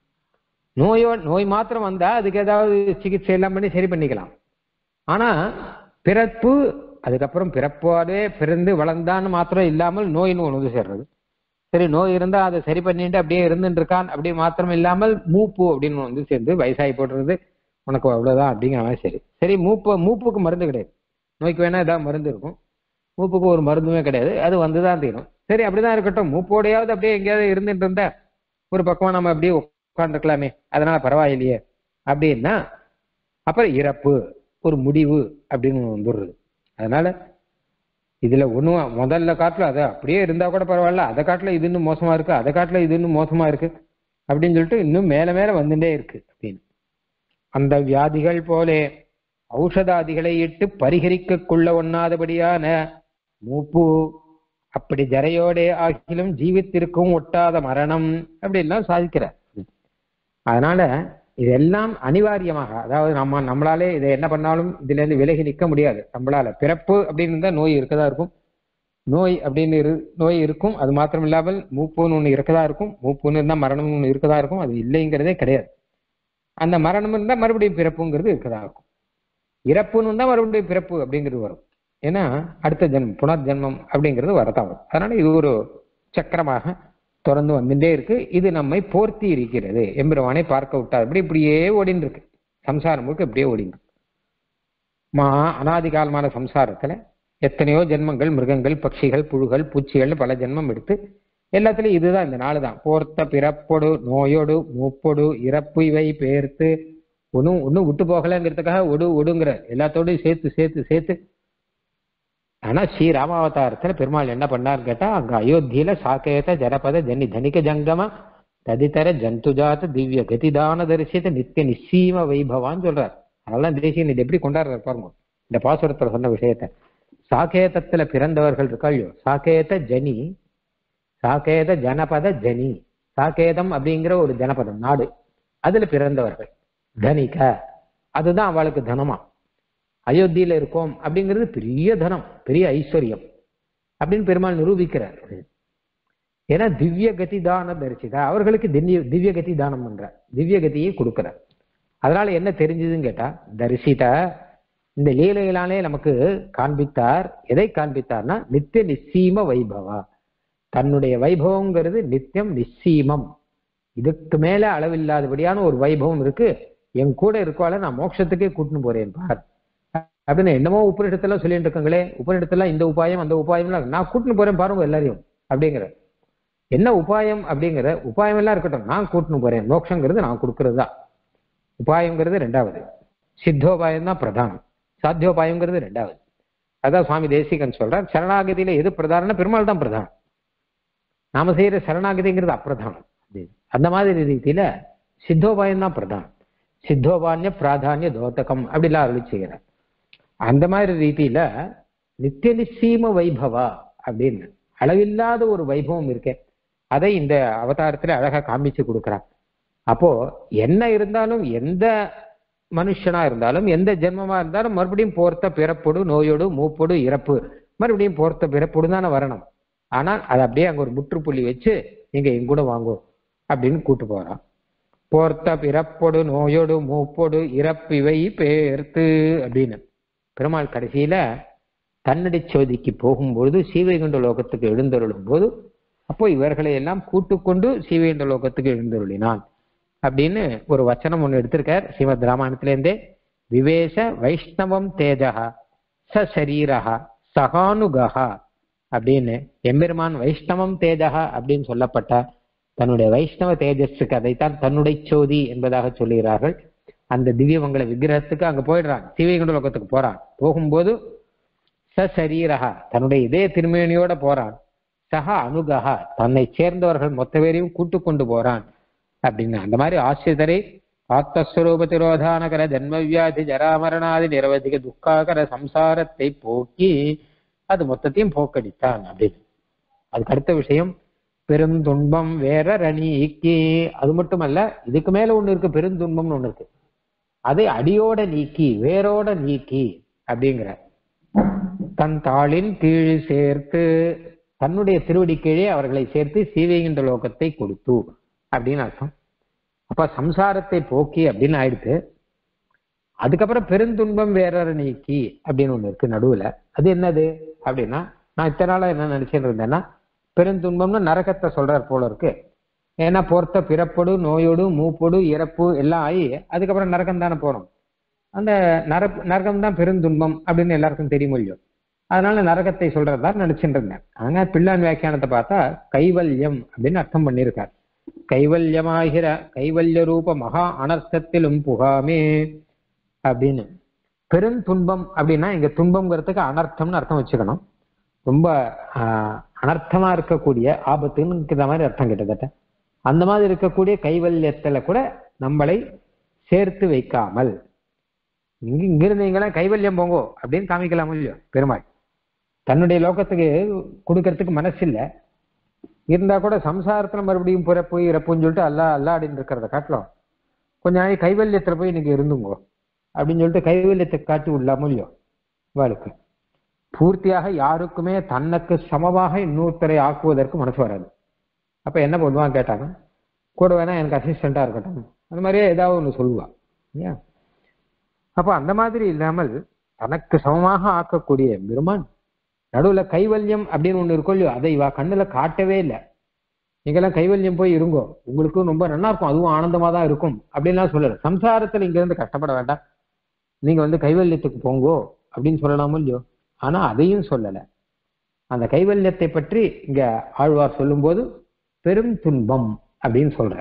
நோயோ நோய் மாத்திரம் வந்தா அதுக்கு ஏதாவது சிகிச்சை எல்லாம் பண்ணி சரி பண்ணிக்கலாம். ஆனா பிறப்பு, அதுக்கப்புறம் பிறப்போடே பிறந்து வளர்ந்தான்னு மாத்திரம் இல்லாமல் நோயின்னு ஒன்று வந்து சேர்றது. சரி, நோய் இருந்தா அதை சரி பண்ணிட்டு அப்படியே இருந்துட்டு இருக்கான் அப்படி மாத்திரம் இல்லாமல் மூப்பு அப்படின்னு வந்து சேர்ந்து வயசாகி போடுறது, உனக்கு அவ்வளவுதான் அப்படிங்கிற மாதிரி. சரி சரி மூப்பு, மூப்புக்கு மருந்து கிடையாது, நோய்க்கு வேணா ஏதாவது மருந்து இருக்கும், மூப்புக்கு ஒரு மருந்துமே கிடையாது, அது வந்துதான் தீரும். சரி அப்படிதான் இருக்கட்டும், மூப்போடையாவது அப்படியே எங்கேயாவது இருந்துட்டு இருந்த ஒரு பக்கமா நம்ம அப்படியே உட்காந்துருக்கலாமே, அதனால பரவாயில்லையே அப்படின்னா அப்புறம் இறப்பு, ஒரு முடிவு அப்படின்னு வந்துடுறது. அதனால இதுல ஒண்ணும் முதல்ல காட்டுல அதை அப்படியே இருந்தா கூட பரவாயில்ல, அதை காட்டுல இது இன்னும் மோசமா இருக்கு, அதை காட்டுல இது இன்னும் மோசமா இருக்கு அப்படின்னு சொல்லிட்டு இன்னும் மேல மேல வந்துட்டே இருக்கு அப்படின்னு. அந்த வியாதிகள் போலே ஔஷதாதிகளை இட்டு பரிகரிக்க கொள்ள ஒண்ணாதபடியான மூப்பு, அப்படி ஜரையோடே ஆகிலும் ஜீவித்திற்கும் ஒட்டாத மரணம் அப்படின்லாம் சாதிக்கிறார். அதனால இதெல்லாம் அனிவாரியமாக, அதாவது நம்ம நம்மளாலே இதை என்ன பண்ணாலும் இதுல இருந்து விலகி நிற்க முடியாது நம்மளால. பிறப்பு அப்படின்னு இருந்தா நோய் இருக்கதா இருக்கும், நோய் அப்படின்னு இரு நோய் இருக்கும். அது மாத்திரம் இல்லாமல் மூப்புன்னு ஒண்ணு இருக்கதா இருக்கும், மூப்புன்னு இருந்தா மரணம்னு ஒண்ணு இருக்கதா இருக்கும். அது இல்லைங்கிறதே கிடையாது. அந்த மரணம் இருந்தா மறுபடியும் பிறப்புங்கிறது இருக்கதா இருக்கும். இறப்புன்னு இருந்தா மறுபடியும் பிறப்பு அப்படிங்கிறது வரும். ஏன்னா அடுத்த ஜென்மம், புனர்ஜென்மம் அப்படிங்கிறது வரதான் வரும். அதனால இது ஒரு சக்கரமாக தொடர்ந்து வந்துட்டே இருக்கு. இது நம்மை போர்த்தி இருக்கிறது, எம்பெருமானை பார்க்க விட்டார். இப்படி இப்படியே ஓடின்னு இருக்கு சம்சாரம் முழுக்க, இப்படியே ஓடின்னு இருக்கு. மா அனாதி காலமான சம்சாரத்துல எத்தனையோ ஜென்மங்கள், மிருகங்கள், பட்சிகள், புழுகள், பூச்சிகள் பல ஜென்மம் எடுத்து எல்லாத்துலயும் இதுதான், இந்த நாள் தான். போர்த்த பிறப்பொடு நோயோடு மூப்பொடு இறப்பு இவை பேர்த்து ஒன்னும் ஒன்னும் விட்டு போகலங்கிறதுக்காக ஒடு ஒடுங்கிற எல்லாத்தோடையும் சேர்த்து சேர்த்து சேர்த்து. ஆனா ஸ்ரீ ராமாவதாரத்துல பெருமாள் என்ன பண்ணார்னு கேட்டா, அங்க அயோத்தியில சாக்கேத ஜனபத ஜனி தனிக ஜங்கம ததிதர ஜந்துஜாத திவ்ய கதிதான தரிசித்த நித்திய நிச்சீம வைபவான்னு சொல்றார். அதெல்லாம் தேசியம் இது எப்படி கொண்டாடுறாரு பாருங்க இந்த பாசுரத்துல சொன்ன விஷயத்த. சாக்கேதத்துல பிறந்தவர்கள் இருக்காளோ, சாக்கேத ஜனி, சாக்கேத ஜனபத ஜனி, சாக்கேதம் அப்படிங்கிற ஒரு ஜனபதம் நாடு, அதுல பிறந்தவர்கள் தனிக, அதுதான் அவளுக்கு தனமா. அயோத்தியில இருக்கோம் அப்படிங்கிறது பெரிய தனம், பெரிய ஐஸ்வர்யம் அப்படின்னு பெருமாள் நிரூபிக்கிறார். ஏன்னா திவ்ய கதி தான தரிசிதா, அவர்களுக்கு திவ்ய திவ்ய கதி தானம் பண்றார், திவ்ய கதியை கொடுக்கிறார். அதனால என்ன தெரிஞ்சதுன்னு கேட்டா, தரிசிதா இந்த லீலைகளாலே நமக்கு காண்பித்தார். எதை காண்பித்தார்னா நித்திய நிச்சீம வைபவா, தன்னுடைய வைபவங்கிறது நித்தியம் நிச்சீமம், இதுக்கு மேல அளவில்லாதபடியான ஒரு வைபவம் இருக்கு. என் கூட இருக்கவால நான் மோட்சத்துக்கே கூட்டின்னு போறேன் பார் அப்படின்னு என்னமோ உபநிடத்தெல்லாம் சொல்லிட்டு இருக்காங்களே, உபநிடத்தெல்லாம் இந்த உபாயம் அந்த உபாயம்லாம் நான் கூட்டின்னு போறேன் பாருங்க எல்லாரையும் அப்படிங்கிற. என்ன உபாயம் அப்படிங்கிற, உபாயம் எல்லாம் இருக்கட்டும், நான் கூட்டின்னு போறேன், மோட்சங்கிறது நான் கொடுக்கறது தான். உபாயங்கிறது ரெண்டாவது, சித்தோபாயம் தான் பிரதானம், சாத்தியோபாயங்கிறது ரெண்டாவது. அதான் சுவாமி தேசிகன் சொல்றார், சரணாகதியில எது பிரதானம்னா பெருமாள் தான் பிரதானம், நாம செய்யற சரணாகதிங்கிறது அப்பிரதானம். அந்த மாதிரி ரீதியில சித்தோபாயம் தான் பிரதானம், சித்தோபான்ய பிராதானிய தோதகம் அப்படிலாம் அருளி செய்கிறார். அந்த மாதிரி ரீதியில நித்திய நிச்சீம வைபவா அப்படின்னு அளவில்லாத ஒரு வைபவம் இருக்கேன், அதை இந்த அவதாரத்துல அழகா காமிச்சு கொடுக்குறான். அப்போ என்ன இருந்தாலும், எந்த மனுஷனா இருந்தாலும், எந்த ஜென்மமா இருந்தாலும் மறுபடியும் போர்த்த பிறப்போடு நோயோடு மூப்போடு இறப்பு, மறுபடியும் போர்த்த பிறப்போடு தானே வரணும். ஆனால் அதை அப்படியே அங்க ஒரு முற்றுப்புள்ளி வச்சு நீங்க எங்கூட வாங்கும் அப்படின்னு கூட்டு போறான். போர்த்த பிறப்பொடு நோயோடு மூப்பொடு இறப்பிவை பேர்த்து அப்படின்னு பெருமாள் கடைசியில தன்னடி சோதிக்கு போகும்பொழுது சீவைகுண்ட லோகத்துக்கு எழுந்தருளும் போது, அப்போ இவர்களை எல்லாம் கூட்டுக்கொண்டு சீவைகுண்ட லோகத்துக்கு எழுந்தருளினான் அப்படின்னு ஒரு வச்சனம் ஒண்ணு எடுத்திருக்கார் ஸ்ரீமத் ராமாயணத்திலேருந்தே. விவேஷ வைஷ்ணவம் தேஜக ச சரீரஹ சகானுகஹா அப்படின்னு எம்பெருமான் வைஷ்ணவம் தேஜக அப்படின்னு சொல்லப்பட்ட தன்னுடைய வைஷ்ணவ தேஜஸுக்கு அதைத்தான் தன்னுடைய சோதி என்பதாக சொல்லுகிறார்கள். அந்த திவ்யமங்கல விக்கிரகத்துக்கு அங்க போயிடுறான், சிவகுண்ட லோகத்துக்கு போறான். போகும்போது ச சரீரஹா தன்னுடைய இதே திருமேனியோட போறான். சக அனுகஹா தன்னை சேர்ந்தவர்கள் மொத்த பேரையும் கூட்டு கொண்டு போறான் அப்படின்னு. அந்த மாதிரி ஆசிரியரை ஆத்மஸ்வரூப திரோதானகர ஜன்மவியாதி ஜராமரணாதி நிரவதிக துக்காகர சம்சாரத்தை போக்கி அது மொத்தத்தையும் போக்கடித்தான் அப்படின்னு. அதுக்கு அடுத்த விஷயம் பெருந்துன்பம் வேற நீக்கி. அது மட்டுமல்ல, இதுக்கு மேல ஒண்ணு இருக்கு, பெருந்துன்பம்னு ஒண்ணு இருக்கு. அதை அடியோட நீக்கி வேரோட நீக்கி அப்படிங்கிற. தன் தாளின் கீழ் சேர்த்து தன்னுடைய திருவடி கீழே அவர்களை சேர்த்து சீவைகின்ற லோகத்தை கொடுத்து அப்படின்னு அர்த்தம். அப்ப சம்சாரத்தை போக்கி அப்படின்னு ஆயிடுத்து. அதுக்கப்புறம் பெருந்துன்பம் வேற நீக்கி அப்படின்னு ஒண்ணு இருக்கு நடுவுல. அது என்னது அப்படின்னா, நான் இத்தனை நாளா என்ன நினைச்சுட்டு இருந்தேன்னா பெருந்துன்பம்னு நரகத்தை சொல்றார் போல இருக்கு. ஏன்னா பொறுத்த பிறப்போடு நோயோடு மூப்போடு இறப்பு எல்லாம் ஆகி அதுக்கப்புறம் நரகம் தானே போறோம். அந்த நர நரகம் தான் பெருந்துன்பம் அப்படின்னு எல்லாருக்கும் தெரியும் இல்லையோ. அதனால நரகத்தை சொல்றதா நினைச்சுட்டு இருந்தேன். ஆனா பிள்ளான் வியாக்கியானத்தை பார்த்தா கைவல்யம் அப்படின்னு அர்த்தம் பண்ணியிருக்கார். கைவல்யமாகிற கைவல்ய ரூப மகா அனர்த்தத்திலும் புகாமே அப்படின்னு. பெருந்துன்பம் அப்படின்னா இங்க துன்பம்ங்கிறதுக்கு அனர்த்தம்னு அர்த்தம் வச்சுக்கணும். ரொம்ப ஆஹ் அனர்த்தமா இருக்கக்கூடிய ஆபத்துன்னு இந்த மாதிரி அர்த்தம் கிட்டத்தட்ட. அந்த மாதிரி இருக்கக்கூடிய கைவல்யத்துல கூட நம்மளை சேர்த்து வைக்காமல் இங்க இங்கிருந்தீங்களா கைவல்யம் போங்கோ அப்படின்னு காமிக்கலாம் இல்லையோ. பெருமாள் தன்னுடைய லோகத்துக்கு கொடுக்கறதுக்கு மனசு இல்லை, இருந்தா கூட சம்சாரத்துல மறுபடியும் பிறப்பு இறப்புன்னு சொல்லிட்டு அல்லா அல்லா அப்படின்னு இருக்கிறத காட்டலாம். கொஞ்ச நாளைக்கு கைவல்யத்துல போய் நீங்க இருந்துங்கோ அப்படின்னு சொல்லிட்டு கைவல்யத்தை காட்டி விடலாமோ இல்லையோ. வாழ்க்கை பூர்த்தியாக யாருக்குமே தன்னுக்கு சமமாக இன்னொருத்தரை ஆக்குவதற்கு மனசு வராது. அப்ப என்ன பண்ணுவான் கேட்டாங்க, கூட வேணா எனக்கு அசிஸ்டண்டா இருக்கட்டும் அந்த மாதிரியே ஏதாவது ஒண்ணு சொல்லுவான். ஏன் அப்ப அந்த மாதிரி இல்லாமல் தனக்கு சமமாக ஆக்கக்கூடிய பெருமான் நடுவுல கைவல்யம் அப்படின்னு ஒண்ணு இருக்கும் இல்லையோ, அதை இவா கண்ணுல காட்டவே இல்லை. நீங்கெல்லாம் கைவல்யம் போய் இருங்கோ, உங்களுக்கும் ரொம்ப நல்லா இருக்கும், அதுவும் ஆனந்தமா தான் இருக்கும் அப்படின்லாம் சொல்லல. சம்சாரத்துல இங்க இருந்து கஷ்டப்பட வேண்டாம், நீங்க வந்து கைவல்யத்துக்கு போங்கோ அப்படின்னு சொல்லலாமோ இல்லையோ. ஆனா அதையும் சொல்லல. அந்த கைவல்யத்தை பற்றி இங்க ஆழ்வார் சொல்லும் போது பெரும் துன்பம் அப்படின்னு சொல்ற.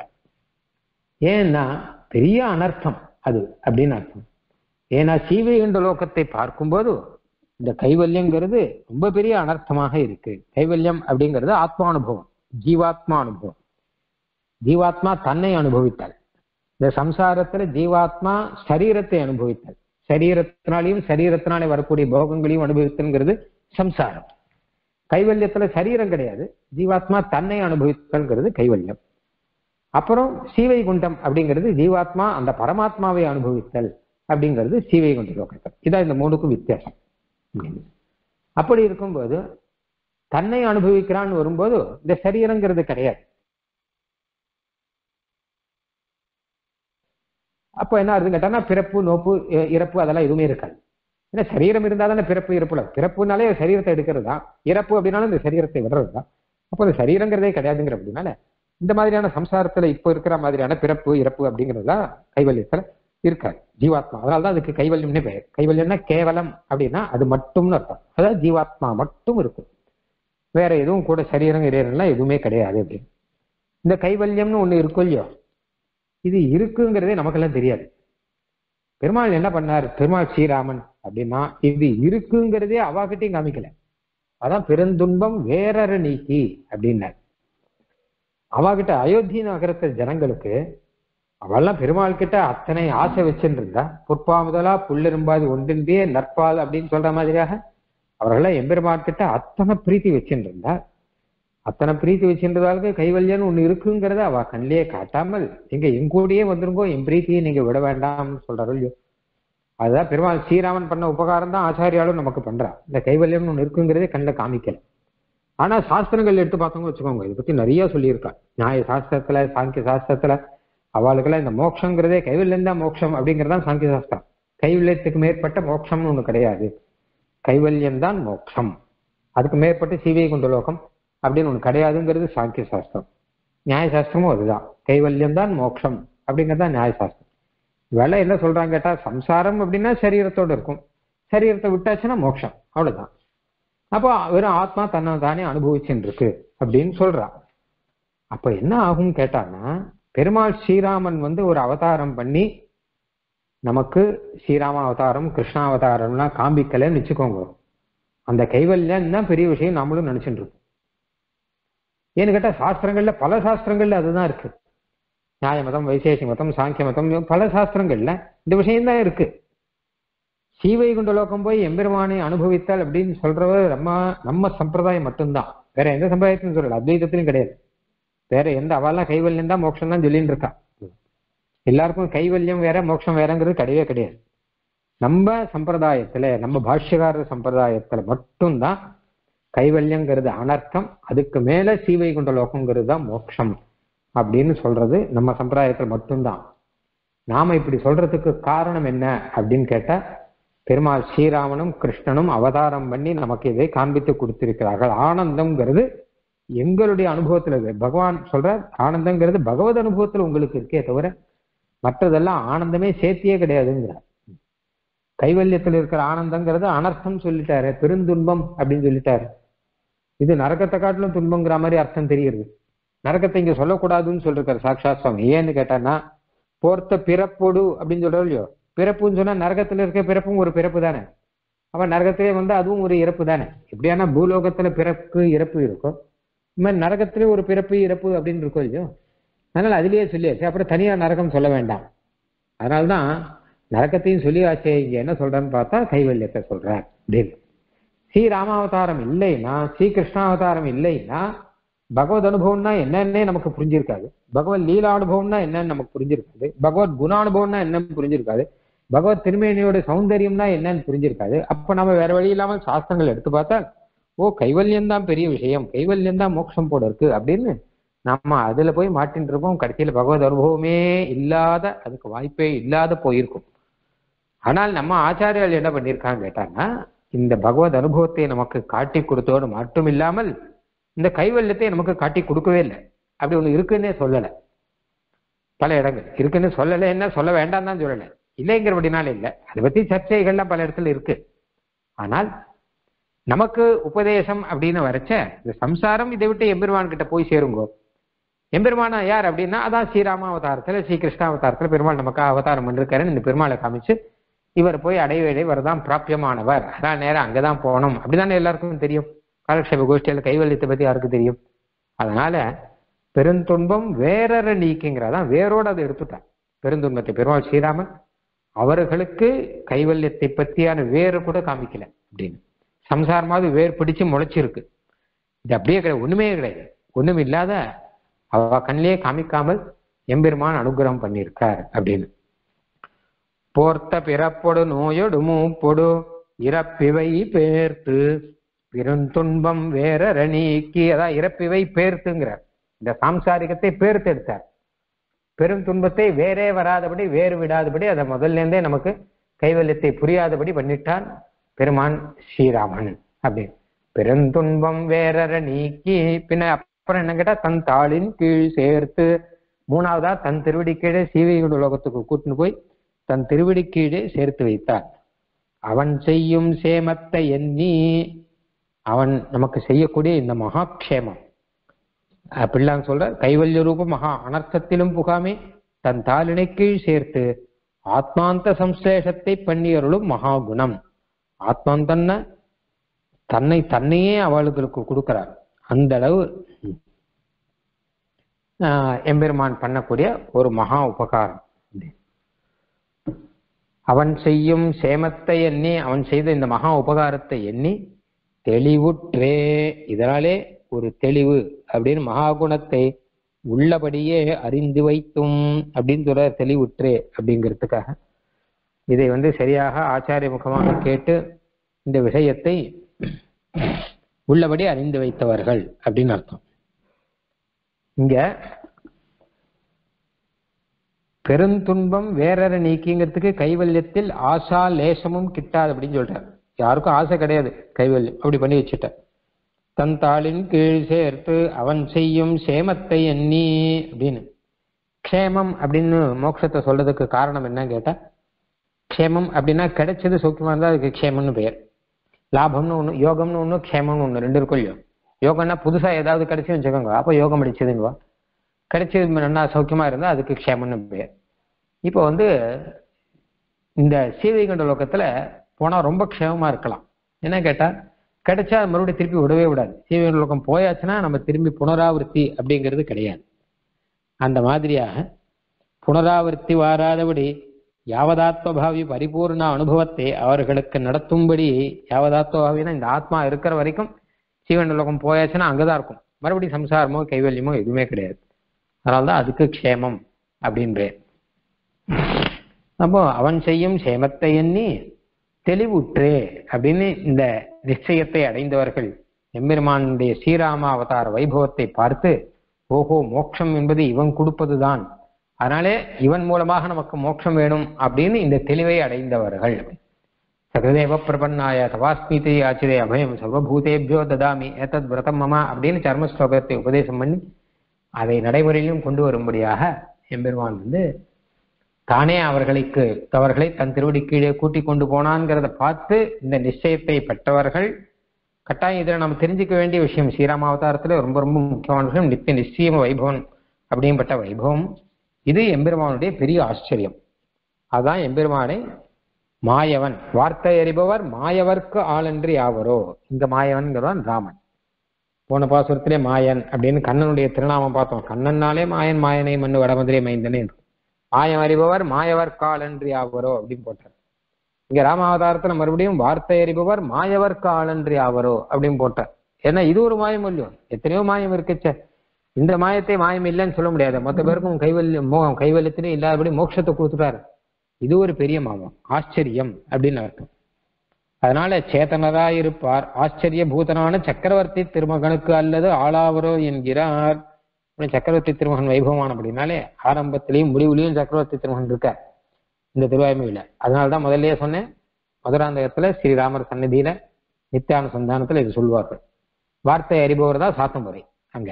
ஏன்னா பெரிய அனர்த்தம் அது அப்படின்னு அர்த்தம். ஏன்னா சீவைகுண்ட லோகத்தை பார்க்கும்போது இந்த கைவல்யங்கிறது ரொம்ப பெரிய அனர்த்தமாக இருக்கு. கைவல்யம் அப்படிங்கிறது ஆத்மானுபவம், ஜீவாத்மா அனுபவம். ஜீவாத்மா தன்னை அனுபவித்தாள். இந்த சம்சாரத்துல ஜீவாத்மா சரீரத்தை அனுபவித்தாள். சரீரத்தினாலையும் சரீரத்தினாலே வரக்கூடிய போகங்களையும் அனுபவித்தல்ங்கிறது சம்சாரம். கைவல்யத்துல சரீரம் கிடையாது, ஜீவாத்மா தன்னை அனுபவித்தல்ங்கிறது கைவல்யம். அப்புறம் சீவைகுண்டம் அப்படிங்கிறது ஜீவாத்மா அந்த பரமாத்மாவை அனுபவித்தல் அப்படிங்கிறது சீவைகுண்ட லோகத்தில். இதான் இந்த மூணுக்கும் வித்தியாசம். அப்படி இருக்கும்போது தன்னை அனுபவிக்கிறான்னு வரும்போது இந்த சரீரங்கிறது கிடையாது. அப்போ என்ன ஆகுதுன்னு கேட்டான்னா பிறப்பு நோப்பு இறப்பு அதெல்லாம் எதுவுமே இருக்காது. ஏன்னா சரீரம் இருந்தால் தானே பிறப்பு இறப்புல. பிறப்புனாலே சரீரத்தை எடுக்கிறது தான், இறப்பு அப்படின்னாலும் இந்த சரீரத்தை விடுறது தான். அப்போ இந்த சரீரங்கிறதே கிடையாதுங்கிற அப்படின்னால இந்த மாதிரியான சம்சாரத்துல இப்போ இருக்கிற மாதிரியான பிறப்பு இறப்பு அப்படிங்கிறதுலாம் கைவல்யத்துல இருக்காது ஜீவாத்மா. அதனால்தான் அதுக்கு கைவல்யம்னே பெயர். கைவல்யம்னா கேவலம் அப்படின்னா அது மட்டும்னு அர்த்தம். அதாவது ஜீவாத்மா மட்டும் இருக்கும், வேற எதுவும் கூட சரீரம் இறையெல்லாம் எதுவுமே கிடையாது அப்படின்னு. இந்த கைவல்யம்னு ஒண்ணு இருக்கும் இல்லையோ, இது இருக்குங்கிறதே நமக்கெல்லாம் தெரியாது. பெருமாள் என்ன பண்ணார், பெருமாள் ஸ்ரீராமன் அப்படின்னா இது இருக்குங்கிறதே அவாகிட்டையும் காமிக்கல. அதான் பெருந்துன்பம் வேறற நீக்கி அப்படின்னார். அவாகிட்ட அயோத்தி நகரத்து ஜனங்களுக்கு அவெல்லாம் பெருமாள் கிட்ட அத்தனை ஆசை வச்சுட்டு இருந்தா, புற்பா முதலா புல்லெரும்பாது ஒன்றின்றே நற்பால் அப்படின்னு சொல்ற மாதிரியாக அவர்களெல்லாம் எம்பெருமாள் கிட்ட அத்தனை பிரீத்தி வச்சுட்டு இருந்தா. அத்தனை பிரீத்தி வச்சுன்றதாலுக்கு கைவல்யன்னு ஒண்ணு இருக்குங்கிறத அவ கண்ணிலேயே காட்டாமல் நீங்க எங்கூடயே வந்துருங்கோ, என் பிரீத்தியை நீங்க விட வேண்டாம்னு சொல்றாரு இல்லையோ. அதுதான் பெருமாள் ஸ்ரீராமன் பண்ண உபகாரம் தான் ஆச்சாரியாலும் நமக்கு பண்றா. இந்த கைவல்யம்னு ஒண்ணு இருக்குங்கிறதே கண்ணில் காமிக்கல. ஆனா சாஸ்திரங்கள் எடுத்து பார்த்தவங்க வச்சுக்கோங்க, இதை பத்தி நிறைய சொல்லியிருக்கா. நியாய சாஸ்திரத்துல சாங்கிய சாஸ்திரத்துல அவளுக்கெல்லாம் இந்த மோட்சங்கிறதே கைவல்யம் தான் மோட்சம் அப்படிங்கிறதான் சாங்கிய சாஸ்திரம். கைவல்யத்துக்கு மேற்பட்ட மோட்சம்னு ஒண்ணு கிடையாது, கைவல்யம் தான் மோட்சம், அதுக்கு மேற்பட்ட சீவைகுண்ட லோகம் அப்படின்னு ஒண்ணு கிடையாதுங்கிறது சாங்கிய சாஸ்திரம். நியாய சாஸ்திரமும் அதுதான், கைவல்யம் தான் மோட்சம் அப்படிங்கிறதா நியாய சாஸ்திரம். வேலை என்ன சொல்றாங்க கேட்டா, சம்சாரம் அப்படின்னா சரீரத்தோடு இருக்கும், சரீரத்தை விட்டாச்சுன்னா மோட்சம், அவ்வளவுதான். அப்போ வெறும் ஆத்மா தன்னை தானே அனுபவிச்சுட்டு இருக்கு அப்படின்னு சொல்றா. அப்ப என்ன ஆகும் கேட்டான்னா, பெருமாள் ஸ்ரீராமன் வந்து ஒரு அவதாரம் பண்ணி நமக்கு ஸ்ரீராம அவதாரம் கிருஷ்ணாவதாரம்லாம் காண்பிக்கலன்னு வச்சுக்கோங்க, அந்த கைவல்யம் தான் பெரிய விஷயம் நம்மளும் நினைச்சுட்டு இருக்கோம். ஏன்னு கேட்டா சாஸ்திரங்கள்ல பல சாஸ்திரங்கள்ல அதுதான் இருக்கு. நியாய மதம், வைசேஷி மதம், சாங்கிய மதம், பல சாஸ்திரங்கள்ல இந்த விஷயம்தான் இருக்கு. ஸ்ரீவைகுண்ட லோகம் போய் எம்பெருமானை அனுபவித்தால் அப்படின்னு சொல்றவர் நம்ம நம்ம சம்பிரதாயம் மட்டும்தான், வேற எந்த சம்பிரதாயத்திலும் சொல்லல, அத்வைதத்திலும் கிடையாது. வேற எந்த அவெல்லாம் கைவல்யம் தான் மோட்சம் தான் சொல்லின்னு இருக்கா. எல்லாருக்கும் கைவல்யம் வேற மோட்சம் வேறங்கிறது கிடையவே கிடையாது. நம்ம சம்பிரதாயத்துல, நம்ம பாஷ்யக்காரர் சம்பிரதாயத்துல மட்டும்தான் கைவல்யங்கிறது அனர்த்தம், அதுக்கு மேல ஸ்ரீவைகுண்ட லோகங்கிறது தான் மோட்சம் அப்படின்னு சொல்றது நம்ம சம்பிரதாயத்துல மட்டும்தான். நாம இப்படி சொல்றதுக்கு காரணம் என்ன அப்படின்னு கேட்டா, பெருமாள் ஸ்ரீராமனும் கிருஷ்ணனும் அவதாரம் பண்ணி நமக்கு இதை காண்பித்து கொடுத்திருக்கிறார்கள். ஆனந்தம்ங்கிறது எங்களுடைய அனுபவத்துல இருக்கு. பகவான் சொல்ற ஆனந்தங்கிறது பகவத் அனுபவத்துல உங்களுக்கு இருக்கே தவிர மற்றதெல்லாம் ஆனந்தமே சேர்த்தியே கிடையாதுங்கிறார். கைவல்யத்தில் இருக்கிற ஆனந்தங்கிறது அனர்த்தம் சொல்லிட்டாரு, பெருந்துன்பம் அப்படின்னு சொல்லிட்டாரு. இது நரகத்தை காட்டிலும் துன்பங்கிற மாதிரி அர்த்தம் தெரியுது. நரகத்தை இங்க சொல்லக்கூடாதுன்னு சொல்லிருக்காரு சாட்சாத் சுவாமி. ஏன்னு கேட்டான்னா, போர்த்த பிறப்போடு அப்படின்னு சொல்றோம் இல்லையோ, பிறப்புன்னு சொன்னா நரகத்துல இருக்க பிறப்பும் ஒரு பிறப்பு தானே. அப்ப நரகத்திலே வந்து அதுவும் ஒரு இறப்பு தானே. எப்படியானா பூலோகத்துல பிறப்பு இறப்பு இருக்கும், இந்த மாதிரி நரகத்திலே ஒரு பிறப்பு இறப்பு அப்படின்னு இருக்கும் இல்லையோ. அதனால அதுலயே சொல்லியாச்சு, அப்புறம் தனியா நரகம் சொல்ல வேண்டாம். அதனால்தான் நரகத்தையும் சொல்லி ஆச்சே. இங்க என்ன சொல்றேன்னு பார்த்தா கைவல்யத்தை சொல்றேன் அப்படின்னு. ஸ்ரீ ராமாவதாரம் இல்லைன்னா, ஸ்ரீ கிருஷ்ணாவதாரம் இல்லைன்னா பகவத் அனுபவம்னா என்னன்னே நமக்கு புரிஞ்சிருக்காது, பகவத் லீலா அனுபவம்னா என்னன்னு நமக்கு புரிஞ்சிருக்காது, பகவத் குணானுபவம்னா என்னன்னு புரிஞ்சிருக்காது, பகவத் திருமேனியோட சௌந்தரியம்னா என்னன்னு புரிஞ்சிருக்காது. அப்ப நம்ம வேற வழி இல்லாமல் சாஸ்திரங்கள் எடுத்து பார்த்தா, ஓ கைவல்யம் தான் பெரிய விஷயம், கைவல்யம் தான் மோட்சம் போட இருக்கு அப்படின்னு நம்ம அதுல போய் மாட்டின்னு இருப்போம். கடைசியில பகவத் அனுபவமே இல்லாத, அதுக்கு வாய்ப்பே இல்லாத போயிருக்கும். ஆனால் நம்ம ஆச்சாரியால் என்ன பண்ணியிருக்காங்க கேட்டாங்கன்னா, இந்த பகவத் அனுபவத்தை நமக்கு காட்டி கொடுத்தோடு மட்டும் இல்லாமல் இந்த கைவல்யத்தை நமக்கு காட்டி கொடுக்கவே இல்லை. அப்படி ஒண்ணு இருக்குன்னே சொல்லலை. பல இடங்கள் இருக்குன்னு சொல்லலை, என்ன சொல்ல வேண்டாம் தான் சொல்லலை, இல்லைங்கிறபடினால இல்லை. அதை பத்தி சர்ச்சைகள்லாம் பல இடத்துல இருக்கு. ஆனால் நமக்கு உபதேசம் அப்படின்னு வரைச்ச இந்த சம்சாரம் இதை விட்டு எம்பெருமான் கிட்ட போய் சேருங்கோ. எம்பெருமானா யார் அப்படின்னா, அதான் ஸ்ரீராம அவதாரத்துல ஸ்ரீ கிருஷ்ண அவதாரத்துல பெருமாள் நமக்கு அவதாரம் பண்ணிருக்காருன்னு இந்த பெருமாளை காமிச்சு, இவர் போய் அடைவேடை வரதான் பிராபியமானவர், அதான் நேரம் அங்கதான் போகணும் அப்படிதானே எல்லாருக்கும் தெரியும். காலக்ஷேப கோஷ்டியில கைவல்யத்தை பத்தி யாருக்கு தெரியும்? அதனால பெருந்துன்பம் வேறற நீக்கிங்கிறதான் வேரோடு அதை எடுத்துட்டான். பெருந்துன்பத்தை பெருமாள் ஸ்ரீராமன் அவர்களுக்கு கைவல்யத்தை பத்தியான வேறு கூட காமிக்கல அப்படின்னு. சம்சாரமாவது வேர் பிடிச்சு முளைச்சிருக்கு, இது அப்படியே கிடையாது, ஒண்ணுமே கிடையாது. ஒண்ணும் இல்லாத அவ கண்ணிலேயே காமிக்காமல் எம்பெருமான் அனுகிரகம் பண்ணியிருக்கார் அப்படின்னு. போர்த்த பிறப்பொடு நோயொடு மூப்பொடு இறப்பிவை பேர்த்து பெருந்துன்பம் வேற நீக்கி, அதான் இறப்பிவை பேர்த்துங்கிறார். இந்த சாம்சாரிகத்தை பேர்த்து எடுத்தார். பெரும் துன்பத்தை வேறே வராதபடி வேறு விடாதபடி அதை முதல்ல இருந்தே நமக்கு கைவல்யத்தை புரியாதபடி பண்ணிட்டான் பெருமான் ஸ்ரீராமன் அப்படின்னு. பெருந்துன்பம் வேற நீக்கி, பின்ன அப்புறம் என்ன கேட்டா தன் தாளின் கீழ் சேர்த்து, மூணாவதா தன் திருவடி கீழே சீவைகுண்ட லோகத்துக்கு கூட்டின்னு போய் தன் திருவடி கீழே சேர்த்து வைத்தார். அவன் செய்யும் சேமத்தை எண்ணி, அவன் நமக்கு செய்யக்கூடிய இந்த மகாக்ஷேமம் அப்படிலாம் சொல்ற கைவல்ய ரூப மகா அனர்த்தத்திலும் புகாமே தன் தாளினை கீழ் சேர்த்து ஆத்மாந்த சம்சேஷத்தை பண்ணியருளும் மகா குணம். ஆத்மாந்தன்ன தன்னை தன்னையே அவளுக்கு கொடுக்கிறார். அந்த அளவு ஆஹ் எம்பெருமான் பண்ணக்கூடிய ஒரு மகா உபகாரம். அவன் செய்யும் சேமத்தை எண்ணி, அவன் செய்த இந்த மகா உபகாரத்தை எண்ணி தெளிவுற்றே, இதனாலே ஒரு தெளிவு அப்படின்னு மகா குணத்தை உள்ளபடியே அறிந்து வைத்தும் அப்படின்னு சொல்ற. தெளிவுற்றே அப்படிங்கிறதுக்காக இதை வந்து சரியாக ஆச்சாரிய முகமாக கேட்டு இந்த விஷயத்தை உள்ளபடி அறிந்து வைத்தவர்கள் அப்படின்னு அர்த்தம். இங்க பெருந்துன்பம் வேறற நீக்கிங்கிறதுக்கு கைவல்யத்தில் ஆசா லேசமும் கிட்டாது அப்படின்னு சொல்றார். யாருக்கும் ஆசை கிடையாது கைவல்யம், அப்படி பண்ணி வச்சுட்ட. தன் தாளின் கீழ் சேர்த்து அவன் செய்யும் சேமத்தை எண்ணி அப்படின்னு. க்ஷேமம் அப்படின்னு மோட்சத்தை சொல்றதுக்கு காரணம் என்னன்னு கேட்டா, க்ஷேமம் அப்படின்னா கிடைச்சது சௌக்கியமா இருந்தா அதுக்கு க்ஷேமம்னு பெயர். லாபம்னு ஒண்ணு, யோகம்னு ஒண்ணு, க்ஷேமம்னு ஒண்ணு, ரெண்டு இருக்கும் இல்லையோ. யோகம்னா புதுசா ஏதாவது கிடைச்சுன்னு வச்சுக்கோங்க, அப்போ யோகம் அடிச்சதுங்க. கிடைச்சது நல்லா சௌக்கியமா இருந்தா அதுக்கு க்ஷேமம்னு பெயர். இப்போ வந்து இந்த சீவைகுண்ட லோகத்துல போனா ரொம்ப க்ஷேமமா இருக்கலாம். என்ன கேட்டா, கிடைச்சா மறுபடியும் திருப்பி விடவே விடாது. சீவைகுண்ட லோகம் போயாச்சுன்னா நம்ம திரும்பி புனராவர்த்தி அப்படிங்கிறது கிடையாது. அந்த மாதிரியாக புனராவர்த்தி வாராதபடி யாவதாத்மபாவி பரிபூர்ண அனுபவத்தை அவர்களுக்கு நடத்தும்படி, யாவதாத்மபாவினா இந்த ஆத்மா இருக்கிற வரைக்கும் சீவைகுண்ட லோகம் போயாச்சுன்னா அங்கதான் இருக்கும், மறுபடியும் சம்சாரமோ கைவல்யமோ எதுவுமே கிடையாது. அதனால்தான் அதுக்கு க்ஷேமம் அப்படின்றேன். அப்போ அவன் செய்யும் சேமத்தை எண்ணி தெளிவுற்றே அப்படின்னு இந்த நிச்சயத்தை அடைந்தவர்கள் எம்பெருமானுடைய ஸ்ரீராம அவதார வைபவத்தை பார்த்து, ஓஹோ மோட்சம் என்பது இவன் கொடுப்பதுதான், அதனாலே இவன் மூலமாக நமக்கு மோட்சம் வேணும் அப்படின்னு இந்த தெளிவை அடைந்தவர்கள். சகதேவ பிரபன்னாய தவாஸ்மிதி ஆச்சிரே அபயம் சர்வபூதேபியோ ததாமி ஏதத் விரதம் மமா அப்படின்னு சர்ம ஸ்லோகத்தை உபதேசம் பண்ணி அதை நடைமுறையிலும் கொண்டு வரும்படியாக எம்பெருமான் வந்து தானே அவர்களுக்கு அவர்களை தன் திருவடி கீழே கூட்டி கொண்டு போனான்ங்கிறத பார்த்து இந்த நிச்சயத்தை பெற்றவர்கள் கட்டாயம் இதில் நம்ம தெரிஞ்சுக்க வேண்டிய விஷயம். ஸ்ரீராம அவதாரத்துல ரொம்ப ரொம்ப முக்கியமான விஷயம் நித்திய நிச்சயம் வைபவம் அப்படின்பட்ட வைபவம். இது எம்பெருமானுடைய பெரிய ஆச்சரியம். அதுதான் எம்பெருமானை மாயவன், வார்த்தை அறிபவர் மாயவர்க்கு ஆளன்றி யாவரோ. இந்த மாயவன்கிறவன் ராமன். போன பாசுரத்திலே மாயன் அப்படின்னு கண்ணனுடைய திருநாமம் பார்த்தோம். கண்ணன்னாலே மாயன், மாயனை மண்ணு வடமதுரை மைந்தனே. மாயம் அறிபவர் மாயவர் காலன்றி ஆவரோ அப்படின்னு போட்டார். இங்க ராமாவதாரத்துல மறுபடியும் வார்த்தை அறிபவர் மாயவர் காலன்றி ஆவரோ அப்படின்னு போட்டார். ஏன்னா இது ஒரு மாயம் இல்லையோ, எத்தனையோ மாயம் இருக்குச்சே. இந்த மாயத்தை மாயம் இல்லைன்னு சொல்ல முடியாது. மொத்த பேருக்கும் கைவல்யம் மோகம் கைவல்யத்திலே இல்லாதபடி மோட்சத்தை கொடுத்துட்டாரு. இது ஒரு பெரிய மாயம், ஆச்சரியம் அப்படின்னு அர்த்தம். அதனால சேத்தனராயிருப்பார் ஆச்சரிய பூதனான சக்கரவர்த்தி திருமகனுக்கு அல்லது ஆளாவரோ என்கிறார். சக்கரவர்த்தி திருமகன் வைபவமான அப்படின்னாலே ஆரம்பத்திலையும் முடிவுலையும் சக்கரவர்த்தி திருமகன் இருக்கார் இந்த திருவாய்மையில. அதனால்தான் முதல்லயே சொன்னேன், மதுராந்தகத்துல ஸ்ரீராமர் சந்நிதியில நித்தியானுசந்தானத்துல இது சொல்வார்கள். வார்த்தை அறிபவர் தான் சாத்தமுறை. அங்க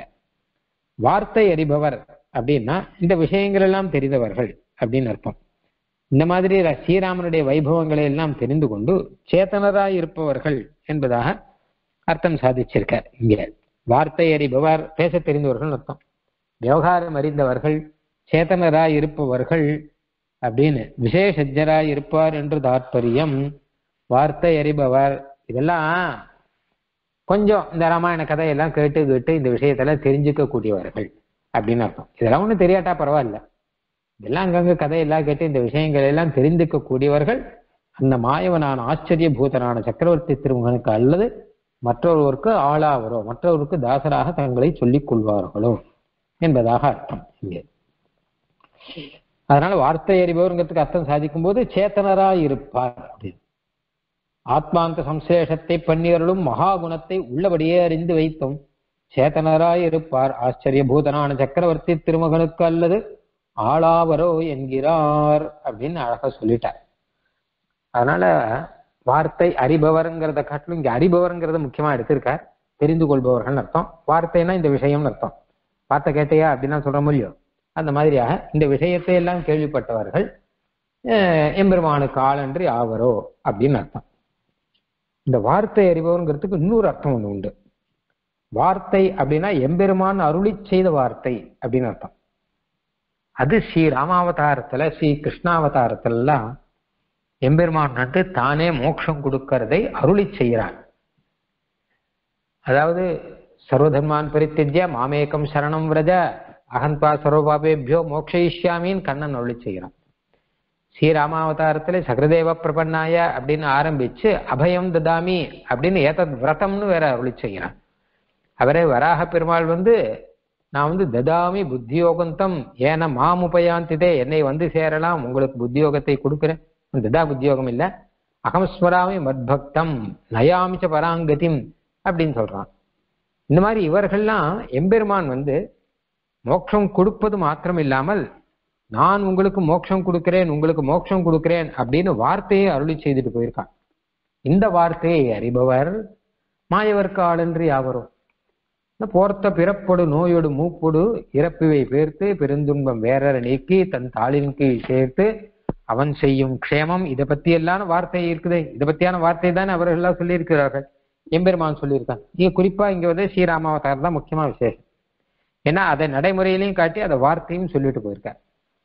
வார்த்தை அறிபவர் அப்படின்னா இந்த விஷயங்கள் எல்லாம் தெரிந்தவர்கள் அப்படின்னு அர்த்தம். இந்த மாதிரி ஸ்ரீராமனுடைய வைபவங்களை எல்லாம் தெரிந்து கொண்டு சேத்தனராய் இருப்பவர்கள் என்பதாக அர்த்தம் சாதிச்சிருக்கார். இங்க வார்த்தை அறிபவர் பேச தெரிந்தவர்கள் அர்த்தம், விவகாரம் அறிந்தவர்கள், சேத்தனராய் இருப்பவர்கள் அப்படின்னு விசேஷஜராய் இருப்பார் என்று தாற்பயம். வார்த்தை அறிபவர் இதெல்லாம் கொஞ்சம் இந்த ராமாயண கதையெல்லாம் கேட்டு கேட்டு இந்த விஷயத்தெல்லாம் தெரிஞ்சுக்க கூடியவர்கள் அப்படின்னு அர்த்தம். இதெல்லாம் ஒன்றும் தெரியாட்டா பரவாயில்ல, இதெல்லாம் அங்கங்க கதையெல்லாம் கேட்டு இந்த விஷயங்கள் எல்லாம் தெரிந்துக்க கூடியவர்கள் அந்த மாயவனான ஆச்சரிய பூதனான சக்கரவர்த்தி திருமகனுக்கு அல்லது மற்றொருவருக்கு ஆளாவரோ, மற்றவருக்கு தாசராக தங்களை சொல்லிக் கொள்வார்களோ என்பதாக அர்த்தம் இங்கே. அதனால வார்த்தை அறிபவர்ங்கிறதுக்கு அர்த்தம் சாதிக்கும் போது சேத்தனராய் இருப்பார் அப்படின்னு. ஆத்மாந்த சம்சேஷத்தை பண்ணியவர்களும் மகா குணத்தை உள்ளபடியே அறிந்து வைத்தும் சேத்தனராய் இருப்பார் ஆச்சரிய பூதனான சக்கரவர்த்தி திருமகனுக்கு அல்லது ஆளாவரோ என்கிறார் அப்படின்னு அழகா சொல்லிட்டார். அதனால வார்த்தை அறிபவர்ங்கிறத காட்டிலும் இங்க அறிபவர்ங்கிறத முக்கியமா எடுத்திருக்கார். தெரிந்து கொள்பவர்கள் அர்த்தம். வார்த்தைன்னா இந்த விஷயம்னு அர்த்தம். வார்த்தை கேட்டையா அப்படின்னா சொல்ற முடியும். அந்த மாதிரியாக இந்த விஷயத்தை எல்லாம் கேள்விப்பட்டவர்கள் எம்பெருமானுக்கு ஆளன்றி ஆவரோ அப்படின்னு அர்த்தம். இந்த வார்த்தை அறிபவர்ங்கிறதுக்கு இன்னொரு அர்த்தம் ஒண்ணு உண்டு. வார்த்தை அப்படின்னா எம்பெருமான் அருளி செய்த வார்த்தை அப்படின்னு அர்த்தம். அது ஸ்ரீ ராமாவதாரத்துல ஸ்ரீ கிருஷ்ணாவதாரத்துல எல்லாம் எம்பெருமான் வந்து தானே மோட்சம் கொடுக்கறதை அருளி செய்கிறான். அதாவது சர்வதர்மான் பரித்தியஜ்ய மாமேகம் சரணம் விரஜ அகன்பா சர்வபாபேபியோ மோக்ஷயிஷ்யாமின்னு கண்ணன் அருளி செய்கிறான். ஸ்ரீராமாவதாரத்துல சகதேவ பிரபன்னாய அப்படின்னு ஆரம்பிச்சு அபயம் ததாமி அப்படின்னு ஏதத் விரதம்னு வேற அருளி செய்கிறான். அவரே வராக பெருமாள் வந்து நான் வந்து ததாமி புத்தியோகந்தம் ஏன மாமுபயாந்திதே, என்னை வந்து சேரலாம், உங்களுக்கு புத்தியோகத்தை கொடுக்குறேன். ததா புத்தியோகம் இல்லை, அகம்ஸ்மராமி மத்பக்தம் நயாமிச்ச பராங்கதிம் அப்படின்னு சொல்றான். இந்த மாதிரி இவர்கள்லாம் எம்பெருமான் வந்து மோட்சம் கொடுப்பது மாத்திரம் இல்லாமல் நான் உங்களுக்கு மோட்சம் கொடுக்கிறேன், உங்களுக்கு மோட்சம் கொடுக்கிறேன் அப்படின்னு வார்த்தையை அருளி செய்துட்டு போயிருக்கான். இந்த வார்த்தையை அறிபவர் மாயவர்க்கு ஆளன்றி யாவரும். போர்த்த பிறப்பொடு நோயோடு மூப்பொடு இறப்பிவை பேர்த்து பெருந்துன்பம் வேறற நீக்கி தன் தாளின் கீழ் சேர்த்து அவன் செய்யும் க்ஷேமம், இதை பத்தி எல்லாம் வார்த்தை இருக்குது. இதை பத்தியான வார்த்தை தானே அவர்கள் எல்லாம் சொல்லியிருக்கிறார்கள், எம்பெருமான் சொல்லியிருக்கான். இங்க குறிப்பா இங்க வந்து ஸ்ரீராமாவதாரம் தான் முக்கியமா விசேஷம். ஏன்னா அதை நடைமுறையிலையும் காட்டி அதை வார்த்தையும் சொல்லிட்டு போயிருக்கார்.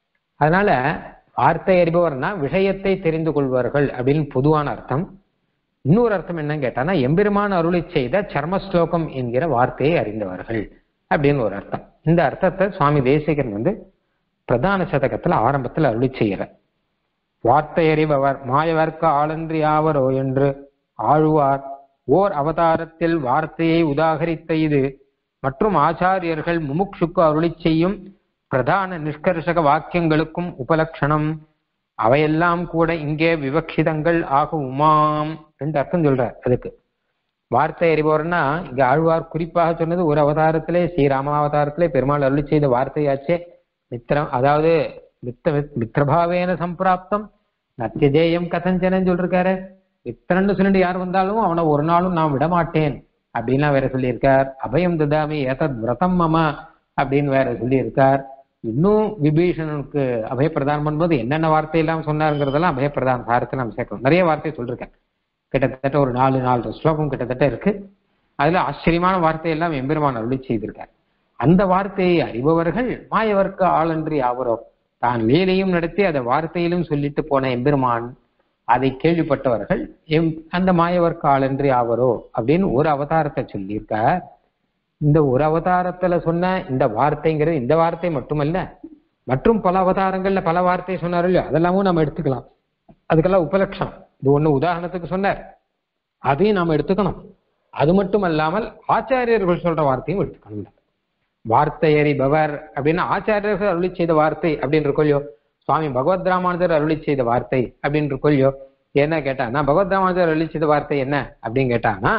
அதனால வார்த்தை அறிபவர்னா விஷயத்தை தெரிந்து கொள்வார்கள் அப்படின்னு பொதுவான அர்த்தம். இன்னொரு அர்த்தம் என்னன்னு கேட்டானா எம்பெருமான் அருளை செய்த சர்மஸ்லோகம் என்கிற வார்த்தையை அறிந்தவர்கள் அப்படின்னு ஒரு அர்த்தம். இந்த அர்த்தத்தை சுவாமி தேசிகன் வந்து பிரதான சதகத்துல ஆரம்பத்தில் அருளி செய்கிற வார்த்தை அறிபவர் மாயவர்க்க ஆளன்றி ஆவரோ என்று ஆழ்வார் ஓர் அவதாரத்தில் வார்த்தையை உதாகரித்த இது மற்றும் ஆச்சாரியர்கள் முமுட்சுக்கு அருளி செய்யும் பிரதான நிஷ்கர்ஷக வாக்கியங்களுக்கும் உபலட்சணம். அவையெல்லாம் கூட இங்கே விவக்ஷிதங்கள் ஆகுமாம் ரெண்டு அர்த்தம் சொல்றார். அதுக்கு வார்த்தை அறிபவர்னா இங்க ஆழ்வார் குறிப்பாக சொன்னது ஒரு அவதாரத்திலே ஸ்ரீராமாவதாரத்திலே பெருமாள் அருளி செய்த வார்த்தையாச்சே. மித்திரம் அதாவது மித்த மித்திரபாவேன சம்பிராப்தம் நத்தியஜேயம் கதஞ்சனன்னு சொல்லிருக்காரு. மித்திரன்னு சொல்லிட்டு யார் வந்தாலும் அவனை ஒரு நாளும் நான் விடமாட்டேன் அப்படின்லாம் வேற சொல்லியிருக்கார். அபயம் ததாமி ஏதத் விரதம் மம அப்படின்னு வேற சொல்லியிருக்கார். இன்னும் விபீஷணனுக்கு அபயப்பிரதானம் பண்ணும்போது என்னென்ன வார்த்தையெல்லாம் சொன்னாருங்கிறதெல்லாம் அபயப்பிரதான சாரத்தில் நம்ம சேர்க்கணும். நிறைய வார்த்தை சொல்லிருக்கேன், கிட்டத்தட்ட ஒரு நாலு நாலு ஸ்லோகம் கிட்டத்தட்ட இருக்கு. அதுல ஆச்சரியமான வார்த்தையெல்லாம் எம்பெருமான் அருளி செய்திருக்கார். அந்த வார்த்தையை அறிபவர்கள் மாயவர்க்கு ஆளன்றி ஆவரோ, தான் லீலையும் நடத்தி அதை வார்த்தையிலும் சொல்லிட்டு போன எம்பெருமான் அதை கேள்விப்பட்டவர்கள் எம் அந்த மாயவர்க்கு ஆளன்றி ஆவரோ அப்படின்னு ஒரு அவதாரத்தை சொல்லியிருக்கார். இந்த ஒரு அவதாரத்துல சொன்ன இந்த வார்த்தைங்கிறது இந்த வார்த்தை மட்டுமல்ல, மற்றும் பல அவதாரங்கள்ல பல வார்த்தை சொன்னார் இல்லையோ அதெல்லாமும் நம்ம எடுத்துக்கலாம். அதுக்கெல்லாம் உபலட்சணம். இது ஒண்ணு உதாரணத்துக்கு சொன்னார், அதையும் நாம எடுத்துக்கணும். அது மட்டும் அல்லாமல் ஆச்சாரியர்கள் சொல்ற வார்த்தையும் எடுத்துக்கணும். வார்த்தை அறிபவர் அப்படின்னா ஆச்சாரியர்கள் அருளி செய்த வார்த்தை அப்படின்னு கொள்ளியோ, சுவாமி பகவத் ராமானுஜர் அருளி செய்த வார்த்தை அப்படின்னு கொள்ளியோ. என்ன கேட்டான்னா பகவத் ராமானுஜர் அருளி செய்த வார்த்தை என்ன அப்படின்னு கேட்டான்னா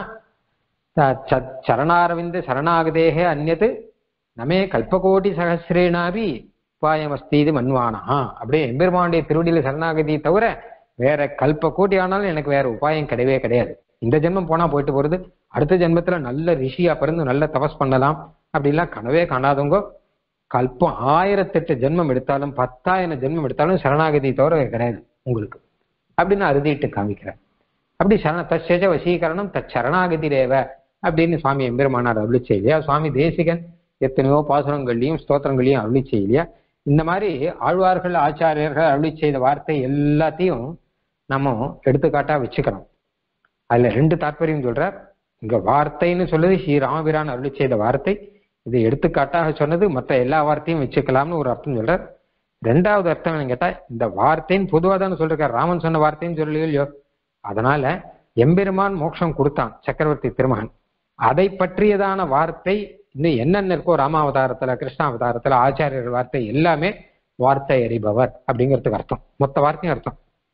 சரணாரவிந்த சரணாகதேக அந்நது நமே கல்பகோட்டி சகசிரேனாபி உபாயமஸ்தீது மன்வானா. அப்படியே எம்பெருமானுடைய திருவடியில சரணாகதி தவிர வேற கல்ப கோட்டி ஆனாலும் எனக்கு வேற உபாயம் கிடையவே கிடையாது. இந்த ஜென்மம் போனா போயிட்டு போறது, அடுத்த ஜென்மத்துல நல்ல ரிஷியா பிறந்து நல்ல தபஸ் பண்ணலாம் அப்படின்லாம் கனவே காணாதவங்க கல்பம் ஆயிரத்தெட்டு ஜென்மம் எடுத்தாலும் பத்தாயிரம் ஜென்மம் எடுத்தாலும் சரணாகதி தவிர கிடையாது உங்களுக்கு அப்படின்னு அறுதிட்டு காமிக்கிறேன். அப்படி சரண தச்சேஜ வசீகரணம் தச்சரணாகதி ரேவ அப்படின்னு சுவாமி எம்பெருமானார் அருளி செய்யலையா, சுவாமி தேசிகன் எத்தனையோ பாசுரங்கள்லையும் ஸ்தோத்திரங்களையும் அருளி செய்யலையா. இந்த மாதிரி ஆழ்வார்கள் ஆச்சாரியர்கள் அருளி செய்த வார்த்தை எல்லாத்தையும் நம்ம எடுத்துக்காட்டா வச்சுக்கணும். அதுல ரெண்டு தாற்பயம் சொல்றார். இங்க வார்த்தைன்னு சொல்லுது ஸ்ரீ ராமபிரான் அருளி செய்த வார்த்தை, இது எடுத்துக்காட்டாக சொன்னது மற்ற எல்லா வார்த்தையும் வச்சுக்கலாம்னு ஒரு அர்த்தம் சொல்றார். ரெண்டாவது அர்த்தம் என்ன கேட்டா இந்த வார்த்தைன்னு பொதுவாக தானே சொல்லிருக்காரு, ராமன் சொன்ன வார்த்தைன்னு சொல்லலையோ இல்லையோ. அதனால எம்பெருமான் மோட்சம் கொடுத்தான் சக்கரவர்த்தி திருமகன், அதை பற்றியதான வார்த்தை இன்னும் என்னென்ன இருக்கோ ராமாவதாரத்துல கிருஷ்ணாவதாரத்துல ஆச்சாரியர்கள் வார்த்தை எல்லாமே வார்த்தை அறிபவர் அப்படிங்கிறதுக்கு அர்த்தம், மொத்த வார்த்தையும் அர்த்தம்.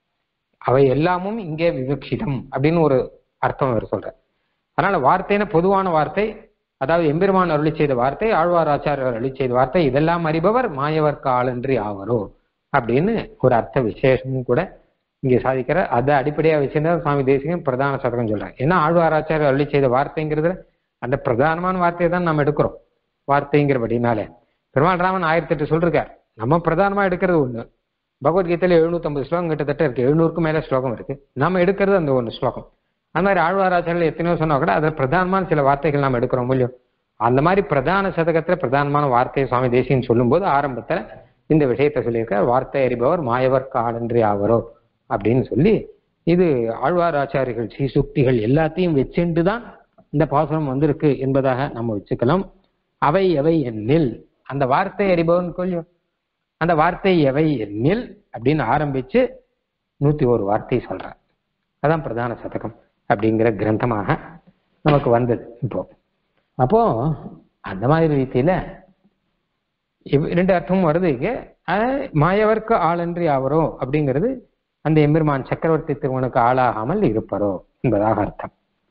அவை எல்லாமும் இங்கே விவக்ஷிதம் அப்படின்னு ஒரு அர்த்தம் அவர் சொல்ற. அதனால வார்த்தைன்னு பொதுவான வார்த்தை, அதாவது எம்பெருமான் அருளி செய்த வார்த்தை, ஆழ்வார் ஆச்சாரியர் அருளி செய்த வார்த்தை, இதெல்லாம் அறிபவர் மாயவர்க்கு ஆளன்றி ஆவரோ அப்படின்னு ஒரு அர்த்த விசேஷமும் கூட இங்கே சாதிக்கிற. அதை அடிப்படையாக வச்சிருந்தா சுவாமி தேசிகன் பிரதான சதகம் சொல்றாங்க. ஏன்னா ஆழ்வார் ஆச்சாரியர் அருளி செய்த வார்த்தைங்கிறது அந்த பிரதானமான வார்த்தையை தான் நம்ம எடுக்கிறோம் வார்த்தைங்கிறபடினாலே. பெருமாள் ராமன் ஆயிரத்தி எட்டு சொல்லிருக்கார், நம்ம பிரதானமா எடுக்கிறது ஒண்ணு. பகவத்கீதையில எழுநூத்தி ஐம்பது ஸ்லோகம் கிட்டத்தட்ட இருக்கு, எழுநூறுக்கும் மேல ஸ்லோகம் இருக்கு. நம்ம எடுக்கிறது அந்த ஒண்ணு ஸ்லோகம். அந்த மாதிரி ஆழ்வாராச்சாரியர்கள் எத்தனையோ சொன்னா கூட அதில் பிரதானமான சில வார்த்தைகள் நாம் எடுக்கிறோம் இல்லையோ. அந்த மாதிரி பிரதான சதகத்துல பிரதானமான வார்த்தையை சுவாமி தேசியன் சொல்லும் போது ஆரம்பத்துல இந்த விஷயத்த சொல்லியிருக்கார், வார்த்தை அறிபவர் மாயவர்க்கு ஆளன்றி ஆவரோ அப்படின்னு சொல்லி. இது ஆழ்வார் ஆச்சாரியர்கள் ஸ்ரீசுக்திகள் எல்லாத்தையும் வச்சுண்டு தான் இந்த பாசுரம் வந்திருக்கு என்பதாக நம்ம வச்சுக்கலாம். அவை எவை எண்ணில், அந்த வார்த்தை அறிபவன் கொள்ளியும் அந்த வார்த்தை எவை எண்ணில் அப்படின்னு ஆரம்பிச்சு நூத்தி ஒரு வார்த்தை சொல்றார். அதான் பிரதான சதகம் அப்படிங்கிற கிரந்தமாக நமக்கு வந்தது இப்போ. அப்போ அந்த மாதிரி ரீதியில ரெண்டு அர்த்தமும் வருது. இங்க மாயவர்க்கு ஆளன்றி ஆவரோ அப்படிங்கிறது அந்த எம்பெருமான் சக்கரவர்த்தி திருமனுக்கு ஆளாகாமல் இருப்பரோ என்பதாக அர்த்தம்.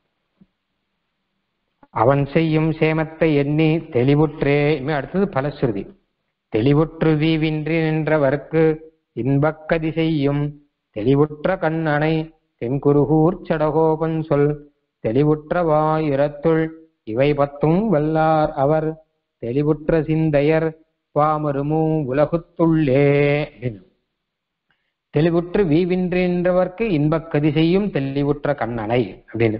அவன் செய்யும் சேமத்தை எண்ணி தெளிவுற்றே, அடுத்தது பலஸ்ருதி. தெளிவுற்று தீவின்றி நின்றவர்க்கு இன்பக்கதி செய்யும் தெளிவுற்ற கண்ணனை தென்குருகூர் சடகோபன் சொல் தெளிவுற்ற வாயுரத்துள் இவை பத்தும் வல்லார் அவர் தெளிவுற்ற சிந்தையர் பாமருமும் உலகுத்துள்ளே. தெளிவுற்று வீவின்றவர்க்கு இன்பக் கதி செய்யும் தெளிவுற்ற கண்ணனை அப்படின்னு.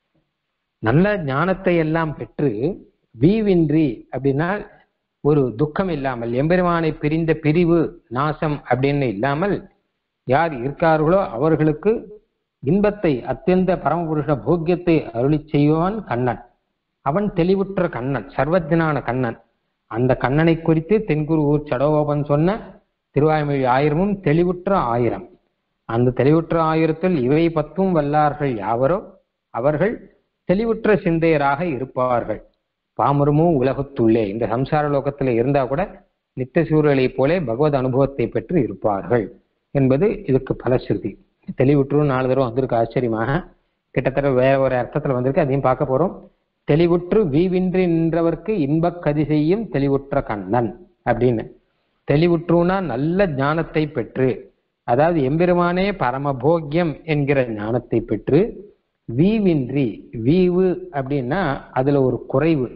நல்ல ஞானத்தை எல்லாம் பெற்று வீவின்றி அப்படின்னா ஒரு துக்கம் இல்லாமல், எம்பெருமானை பிரிந்த பிரிவு நாசம் அப்படின்னு இல்லாமல் யார் இருக்கார்களோ அவர்களுக்கு இன்பத்தை, அத்தியந்த பரமபுருஷ போக்கியத்தை அருளி செய்வான் கண்ணன். அவன் தெளிவுற்ற கண்ணன், சர்வஜனான கண்ணன். அந்த கண்ணனை குறித்து தென்குருகூர் சடகோபன் சொன்ன திருவாய்மொழி ஆயிரமும் தெளிவுற்ற ஆயிரம். அந்த தெளிவுற்ற ஆயிரத்தில் இவை பத்தும் வல்லார்கள் யாவரோ அவர்கள் தெளிவுற்ற சிந்தையராக இருப்பார்கள். பாமரமும் உலகத்துள்ளே, இந்த சம்சார லோகத்தில் இருந்தா கூட நித்திய சூழலை போலே பகவத் அனுபவத்தை பெற்று இருப்பார்கள் என்பது இதுக்கு பலஸ்ருதி. தெளிவுற்று நாலு தடவை வந்திருக்கு ஆச்சரியமாக, கிட்டத்தட்ட வேற ஒரு அர்த்தத்துல வந்திருக்கு, அதையும் பார்க்க போறோம். தெளிவுற்று வீவின்றி நின்றவர்க்கு இன்பக் கதி செய்யும் தெளிவுற்ற கண்ணன் அப்படின்னு. தெளிவுற்றுனா நல்ல ஞானத்தை பெற்று, அதாவது எம்பெருமானே பரமபோக்கியம் என்கிற ஞானத்தை பெற்று, வீவின்றி, வீவு அப்படின்னா அதுல ஒரு குறைவு,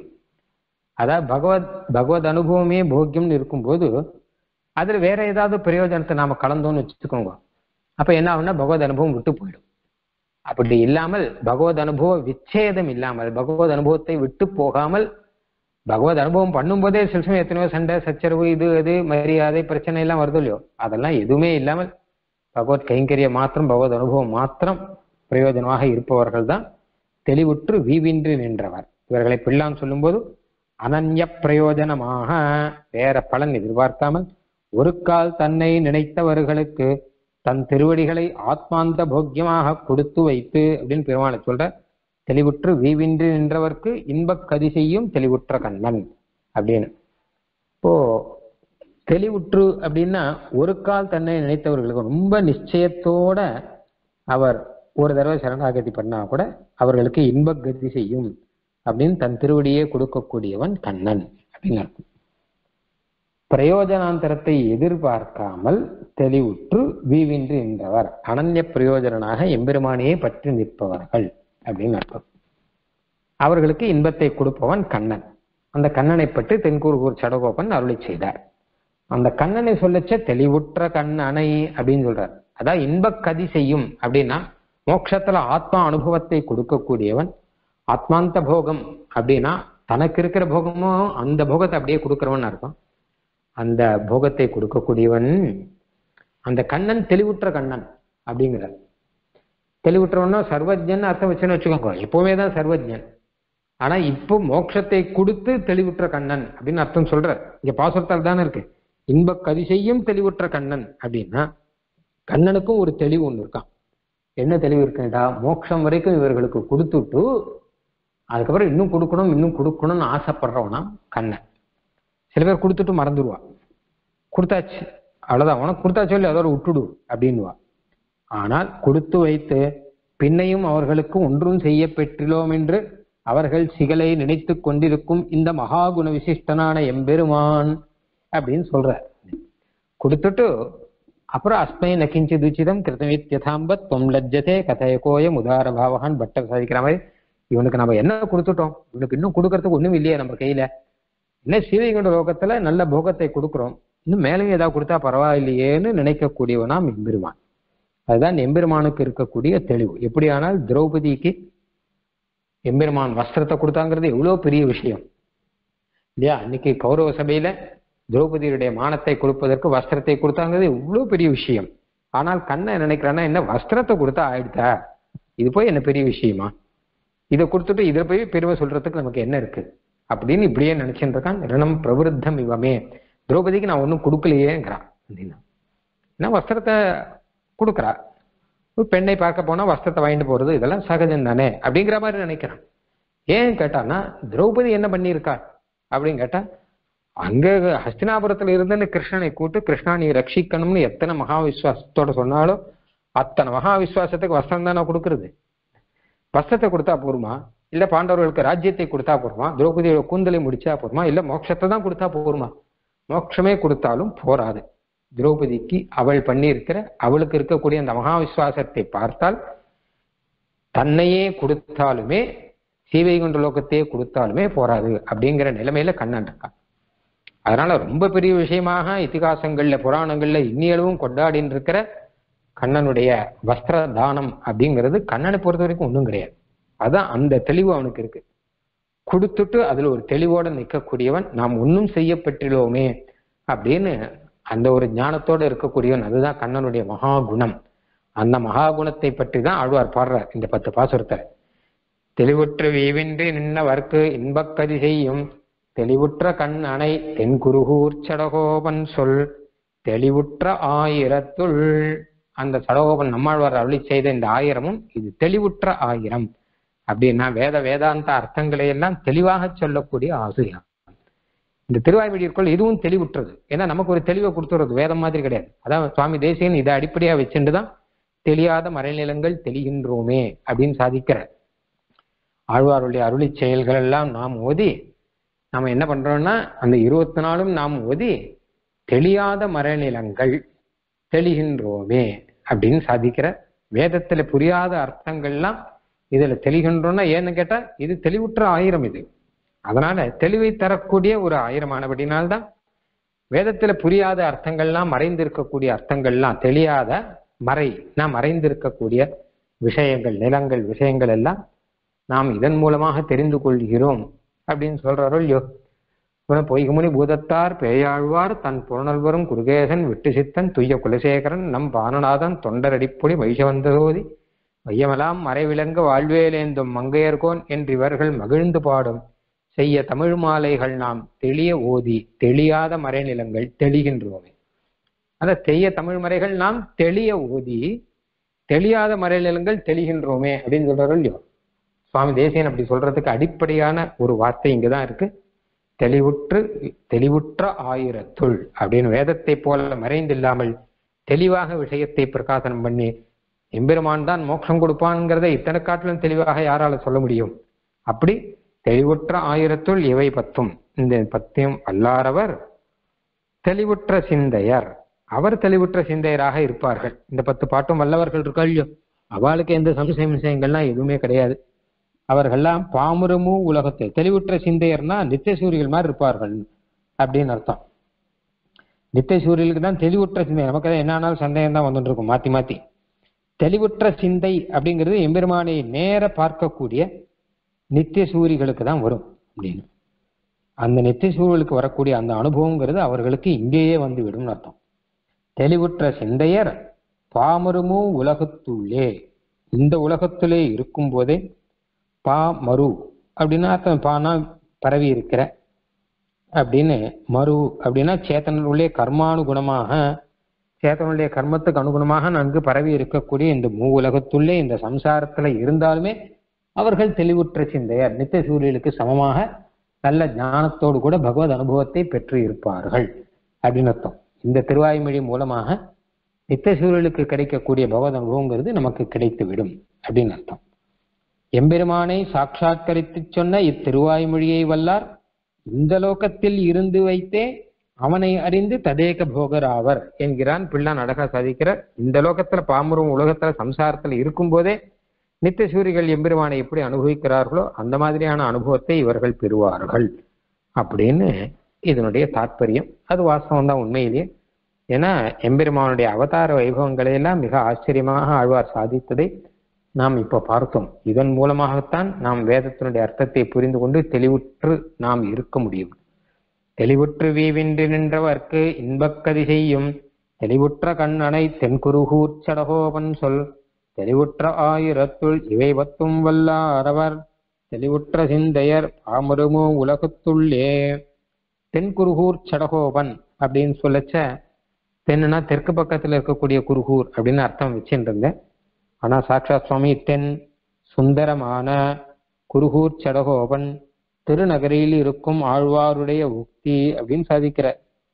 அதாவது பகவத் பகவத் அனுபவமே போக்கியம்னு இருக்கும்போது அதுல வேற ஏதாவது பிரயோஜனத்தை நாம கலந்தோம்னு வச்சுக்கோங்க, அப்ப என்ன ஆகும்னா பகவத் அனுபவம் விட்டு போயிடும். அப்படி இல்லாமல் பகவத் அனுபவ விச்சேதம் இல்லாமல், பகவத் அனுபவத்தை விட்டு போகாமல், பகவத் அனுபவம் பண்ணும்போதே சில சமயம் எத்தனையோ சண்டை சச்சரவு இது அது மரியாதை பிரச்சனை எல்லாம் வருது இல்லையோ, அதெல்லாம் எதுவுமே இல்லாமல் பகவத் கைங்கரிய மாத்திரம், பகவத் அனுபவம் மாத்திரம் பிரயோஜனமாக இருப்பவர்கள் தான் தெளிவுற்று வீவின்றி நின்றவர். இவர்களை பிள்ளான் சொல்லும்போது அனன்ய பிரயோஜனமாக, வேற பலன் எதிர்பார்க்காமல் ஒரு கால் தன்னை நினைத்தவர்களுக்கு தன் திருவடிகளை ஆத்மாந்த போக்கியமாக கொடுத்து வைத்து அப்படின்னு பெருமாளை சொல்ற. தெளிவுற்று வீவின்றி நின்றவர்க்கு இன்பக் கதி செய்யும் தெளிவுற்ற கண்ணன் அப்படின்னு. இப்போ தெளிவுற்று அப்படின்னா ஒரு கால் தன்னை நினைத்தவர்களுக்கு ரொம்ப நிச்சயத்தோட அவர் ஒரு தடவை சரணாகதி பண்ணா கூட அவர்களுக்கு இன்பக் கதி செய்யும் அப்படின்னு தன் திருவடியே கொடுக்கக்கூடியவன் கண்ணன் அப்படின்னு அர்த்தம். பிரயோஜனாந்தரத்தை எதிர்பார்க்காமல் தெளிவுற்று வீவின்றி நின்றவர், அனன்ய பிரயோஜனாக எம்பெருமானையே பற்றி நிற்பவர்கள் அப்படின்னு அர்த்தம். அவர்களுக்கு இன்பத்தை கொடுப்பவன் கண்ணன். அந்த கண்ணனை பற்றி தென்குருகூர் சடகோபன் அருளி செய்தார். அந்த கண்ணனை சொல்லச்ச தெளிவுற்ற கண்ணனை அப்படின்னு சொல்றார். அதான் இன்பக் கதி செய்யும் அப்படின்னா மோட்சத்துல ஆத்மா அனுபவத்தை கொடுக்கக்கூடியவன். ஆத்மாந்த போகம் அப்படின்னா தனக்கு இருக்கிற போகமோ அந்த போகத்தை அப்படியே கொடுக்கிறவன் அர்த்தம். அந்த போகத்தை கொடுக்கக்கூடியவன் அந்த கண்ணன் தெளிவுற்ற கண்ணன் அப்படிங்கிறார். தெளிவுற்றவன்னா சர்வஜன் அர்த்தம் வச்சுன்னு வச்சுக்கோங்க, எப்பவுமே தான் சர்வஜன். ஆனா இப்போ மோட்சத்தை கொடுத்து தெளிவுற்ற கண்ணன் அப்படின்னு அர்த்தம் சொல்ற. இங்க பாசுரத்தால் தானே இருக்கு, இன்பக் கதி செய்யும் தெளிவுற்ற கண்ணன் அப்படின்னா கண்ணனுக்கும் ஒரு தெளிவு ஒண்ணு இருக்கான். என்ன தெளிவு இருக்குடா, மோட்சம் வரைக்கும் இவர்களுக்கு கொடுத்துட்டு அதுக்கப்புறம் இன்னும் கொடுக்கணும் இன்னும் கொடுக்கணும்னு ஆசைப்படுறவனா கண்ணன். சில பேர் கொடுத்துட்டு மறந்துடுவா, கொடுத்தாச்சு அவ்வளவுதான், உனக்கு கொடுத்தாச்சு இல்லை அதோட விட்டுடு அப்படின்வா. ஆனால் கொடுத்து வைத்து பின்னையும் அவர்களுக்கு ஒன்றும் செய்ய பெற்றிலோம் என்று அவர்கள் சிகலை நினைத்து கொண்டிருக்கும் இந்த மகாகுண விசிஷ்டனான எம்பெருமான் அப்படின்னு சொல்ற. கொடுத்துட்டு அப்புறம் அஸ்மை நகிஞ்சி துச்சிதம் கிருத்தமித்யதாம்பத் தொம் லஜ்ஜதே கதையகோயம் உதார பாவகான் பட்டர் சாதிக்கிற மாதிரி, இவனுக்கு நம்ம என்ன கொடுத்துட்டோம், இவனுக்கு இன்னும் கொடுக்கறதுக்கு ஒண்ணும் இல்லையே நம்ம கையில, என்ன சீவைகுண்ட லோகத்துல நல்ல போகத்தை கொடுக்குறோம், இன்னும் மேலேயும் ஏதாவது கொடுத்தா பரவாயில்லையேன்னு நினைக்கக்கூடியவனாம் எம்பெருமான். அதுதான் எம்பெருமானுக்கு இருக்கக்கூடிய தெளிவு. எப்படியானால் திரௌபதிக்கு எம்பெருமான் வஸ்திரத்தை கொடுத்தாங்கிறது எவ்வளவு பெரிய விஷயம் இல்லையா. அன்னைக்கு கௌரவ சபையில திரௌபதியுடைய மானத்தை கொடுப்பதற்கு வஸ்திரத்தை கொடுத்தாங்கிறது எவ்வளவு பெரிய விஷயம். ஆனால் கண்ணன் நினைக்கிறான்னா என்ன வஸ்திரத்தை கொடுத்தா ஆயிடுதா, இது போய் என்ன பெரிய விஷயமா, இதை கொடுத்துட்டு இதை போய் பெருமை சொல்றதுக்கு நமக்கு என்ன இருக்கு அப்படின்னு இப்படியே நினைச்சுட்டு இருக்கான். ரணம் பிரவருத்தம் இவமே, திரௌபதிக்கு நான் ஒன்றும் கொடுக்கலையேங்கிறான் அப்படின்னா. ஏன்னா வஸ்திரத்தை கொடுக்குறா, பெண்ணை பார்க்க போனா வஸ்திரத்தை வாங்கிட்டு போறது இதெல்லாம் சகஜம் தானே அப்படிங்கிற மாதிரி நினைக்கிறான். ஏன் கேட்டான்னா திரௌபதி என்ன பண்ணியிருக்கா அப்படின்னு கேட்டா, அங்க ஹஸ்தினாபுரத்துல இருந்துன்னு கிருஷ்ணனை கூட்டு கிருஷ்ணா நீ ரட்சிக்கணும்னு எத்தனை மகா விசுவாசத்தோட சொன்னாலும் அத்தனை மகா விசுவாசத்துக்கு வஸ்திரம் தானே கொடுக்கறது. வஸ்திரத்தை கொடுத்தா போருமா, இல்ல பாண்டவர்களுக்கு ராஜ்யத்தை கொடுத்தா போருமா, திரௌபதியோட கூந்தலை முடிச்சா போருமா, இல்ல மோட்சத்தை தான் கொடுத்தா போருமா, மோட்சமே கொடுத்தாலும் போராது. திரௌபதிக்கு அவள் பண்ணியிருக்கிற அவளுக்கு இருக்கக்கூடிய அந்த மகா விசுவாசத்தை பார்த்தால் தன்னையே கொடுத்தாலுமே சீவைகுண்ட லோகத்தையே கொடுத்தாலுமே போராது அப்படிங்கிற நிலைமையில கண்ணன் இருக்கான். அதனால ரொம்ப பெரிய விஷயமாக இதிகாசங்கள்ல புராணங்கள்ல இன்னியளவும் கொண்டாடின்னு இருக்கிற கண்ணனுடைய வஸ்திர தானம் அப்படிங்கிறது கண்ணனை பொறுத்த வரைக்கும் ஒன்றும் கிடையாது. அதான் அந்த தெளிவு அவனுக்கு இருக்கு. கொடுத்துட்டு அதுல ஒரு தெளிவோட நிற்கக்கூடியவன், நாம் ஒன்றும் செய்யப்பட்டுள்ளோமே அப்படின்னு அந்த ஒரு ஞானத்தோட இருக்கக்கூடியவன். அதுதான் கண்ணனுடைய மகா குணம். அந்த மகா குணத்தை பற்றி தான் ஆழ்வார் பாடுறார் இந்த பத்து பாசுரத்தை. தெளிவுற்ற வீவின்றி நின்னவர்க்கு இன்பக்கதி செய்யும் தெளிவுற்ற கண் அணை தென் குருகூர் சடகோபன் சொல் தெளிவுற்ற ஆயிரத்துள். அந்த சடகோபன் நம்மாழ்வார் அருளி செய்த இந்த ஆயிரமும் இது தெளிவுற்ற ஆயிரம் அப்படின்னா வேத வேதாந்த அர்த்தங்களை எல்லாம் தெளிவாக சொல்லக்கூடிய ஆசிரியம். இந்த திருவாய்மொழியிற்குள் இதுவும் தெளிவுற்றது. ஏன்னா நமக்கு ஒரு தெளிவை கொடுத்துறது, வேதம் மாதிரி கிடையாது. அதான் சுவாமி தேசிகன் இதை அடிப்படையா வச்சுட்டுதான் தெளியாத மறைநிலங்கள் தெளிகின்றோமே அப்படின்னு சாதிக்கிறார். ஆழ்வாருடைய அருளி செயல்கள் எல்லாம் நாம் ஓதி நாம என்ன பண்றோம்னா அந்த இருபத்தி நாளும் நாம் ஓதி தெளியாத மறைநிலங்கள் தெளிகின்றோமே அப்படின்னு சாதிக்கிற. வேதத்துல புரியாத அர்த்தங்கள்லாம் இதுல தெளிகின்றோம்னா ஏன்னு கேட்டா இது தெளிவுற்ற ஆயிரம். இது அதனால தெளிவை தரக்கூடிய ஒரு ஆயிரம் ஆனபடினால்தான் வேதத்துல புரியாத அர்த்தங்கள்லாம் மறைந்திருக்கக்கூடிய அர்த்தங்கள்லாம் தெளியாத மறை நாம் மறைந்திருக்கக்கூடிய விஷயங்கள் நிலங்கள் விஷயங்கள் எல்லாம் நாம் இதன் மூலமாக தெரிந்து கொள்கிறோம் அப்படின்னு சொல்றாரோ இல்லையோ. பொய்குமுனி பூதத்தார் பேயாழ்வார் தன் புறநல்வரும் குருகேசன் விட்டு சித்தன் துய்ய குலசேகரன் நம் பானநாதன் தொண்டரடிப்பொடி வைஷவந்தோதி வையமெல்லாம் மறைவிலங்க வாழ்வேலேந்தும் மங்கையர்கோன் என்று இவர்கள் மகிழ்ந்து பாடும் செய்ய தமிழ் மாலைகள் நாம் தெளிய ஓதி தெளியாத மறைநிலங்கள் தெளிகின்றோமே. அந்த தெய்ய தமிழ் மறைகள் நாம் தெளிய ஓதி தெளியாத மறைநிலங்கள் தெளிகின்றோமே அப்படின்னு சொல்றாரோ இல்லையோ. சுவாமி தேசிகன் அப்படி சொல்றதுக்கு அடிப்படையான ஒரு வார்த்தை இங்கதான் இருக்கு. தெளிவுற்று தெளிவுற்ற ஆயிரத்துள் அப்படின்னு வேதத்தை போல மறைந்தில்லாமல் தெளிவாக விஷயத்தை பிரகாசனம் பண்ணி எம்பெருமான் தான் மோட்சம் கொடுப்பான்ங்கிறத இத்தனை காட்டிலும் தெளிவாக யாரால சொல்ல முடியும்? அப்படி தெளிவுற்ற ஆயிரத்துள் இவை பத்தும், இந்த பத்தையும் அல்லாரவர் தெளிவுற்ற சிந்தையர், அவர் தெளிவுற்ற சிந்தையராக இருப்பார்கள். இந்த பத்து பாட்டும் வல்லவர்கள் இருக்கோ அவளுக்கு எந்த சம்சயம் விஷயங்கள்லாம் எதுவுமே கிடையாது. அவர்கள்லாம் பாமுரமு உலகத்தை தெளிவுற்ற சிந்தையர்னா நித்திய சூரியர்கள் மாதிரி இருப்பார்கள் அப்படின்னு அர்த்தம். நித்திய சூரியலுக்கு தான் தெளிவுற்ற சிந்தை. நமக்கு தான் என்ன ஆனாலும் சந்தேகம் தான் வந்துட்டு இருக்கும் மாத்தி மாத்தி. தெளிவுற்ற சிந்தை அப்படிங்கிறது எம்பெருமானை நேர பார்க்கக்கூடிய நித்திய சூரிகளுக்கு தான் வரும் அப்படின்னு. அந்த நித்திய சூரியலுக்கு வரக்கூடிய அந்த அனுபவங்கிறது அவர்களுக்கு இங்கேயே வந்து விடும் அர்த்தம். தெளிவுற்ற சிந்தையர் பாமருமு உலகத்துள்ளே, இந்த உலகத்திலே இருக்கும் போதே பா மரு அப்படின்னா அர்த்தம். பானா பரவி இருக்கிற அப்படின்னு, மரு அப்படின்னா சேத்தனுடைய கர்மானுகுணமாக சேத்தனுடைய கர்மத்துக்கு அனுகுணமாக நன்கு பரவி இருக்கக்கூடிய இந்த மூ உலகத்துள்ளே இந்த சம்சாரத்துல இருந்தாலுமே அவர்கள் தெளிவுற்ற சிந்தையர் நித்திய சூரியலுக்கு சமமாக நல்ல ஞானத்தோடு கூட பகவத் அனுபவத்தை பெற்று இருப்பார்கள் அப்படின்னு அர்த்தம். இந்த திருவாய்மொழி மூலமாக நித்திய சூரியலுக்கு கிடைக்கக்கூடிய பகவத் அனுபவங்கிறது நமக்கு கிடைத்து விடும் அப்படின்னு அர்த்தம். எம்பெருமானை சாட்சாத்கரித்து சொன்ன இத்திருவாய்மொழியை வல்லார் இந்த லோகத்தில் இருந்து வைத்தே அவனை அறிந்து ததேக போகர் ஆவர் என்கிறான் பிள்ளான் அழகா சாதிக்கிறார். இந்த லோகத்துல பாமுறும் உலகத்துல சம்சாரத்துல இருக்கும் போதே நித்திய சூரிகள் எம்பெருமானை எப்படி அனுபவிக்கிறார்களோ அந்த மாதிரியான அனுபவத்தை இவர்கள் பெறுவார்கள் அப்படின்னு இதனுடைய தாற்பயம். அது வாஸ்தவம் தான் உண்மையிலேயே. ஏன்னா எம்பெருமானுடைய அவதார வைபவங்களை எல்லாம் மிக ஆச்சரியமாக ஆழ்வார் சாதித்ததை நாம் இப்ப பார்த்தோம். இதன் மூலமாகத்தான் நாம் வேதத்தினுடைய அர்த்தத்தை புரிந்து கொண்டு தெளிவுற்று நாம் இருக்க முடியும். தெளிவுற்று வீவின்றி நின்றவர்க்கு இன்பக்கதி செய்யும் தெளிவுற்ற கண்ணனை தென்குருகூர் சடகோபன் சொல் தெளிவுற்ற ஆயிரத்துள் இவை பத்தும் வல்லாரவர் தெளிவுற்ற சிந்தையர் பாமருமோ உலகத்துள்ளே. தென்குருகூர் சடகோபன் அப்படின்னு சொல்லச்ச, தென்னுனா தெற்கு பக்கத்துல இருக்கக்கூடிய குருகூர் அப்படின்னு அர்த்தம் வச்சுருந்தேன். ஆனா சாட்சாத் சுவாமி தென் சுந்தரமான குருகூர் சடகோபன் திருநகரில் இருக்கும் ஆழ்வாருடைய உக்தி அப்படின்னு சாதிக்கிற.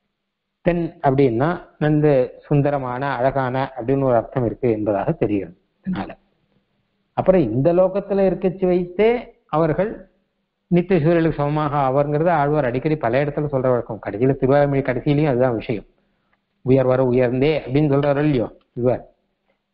தென் அப்படின்னா நந்து சுந்தரமான அழகான அப்படின்னு ஒரு அர்த்தம் இருக்கு என்பதாக தெரிகிறது. அதனால அப்புறம் இந்த லோகத்துல இருக்கச்சு வைத்தே அவர்கள் நித்திய சூரியலுக்கு சமமாக அவர்ங்கிறது ஆழ்வார் அடிக்கடி பல இடத்துல சொல்ற வழக்கம். கடைசியில திருவாய்மொழி கடைசியிலையும் அதுதான் விஷயம். உயர் வர உயர்ந்தே அப்படின்னு சொல்றாரு இல்லையோ இவர்.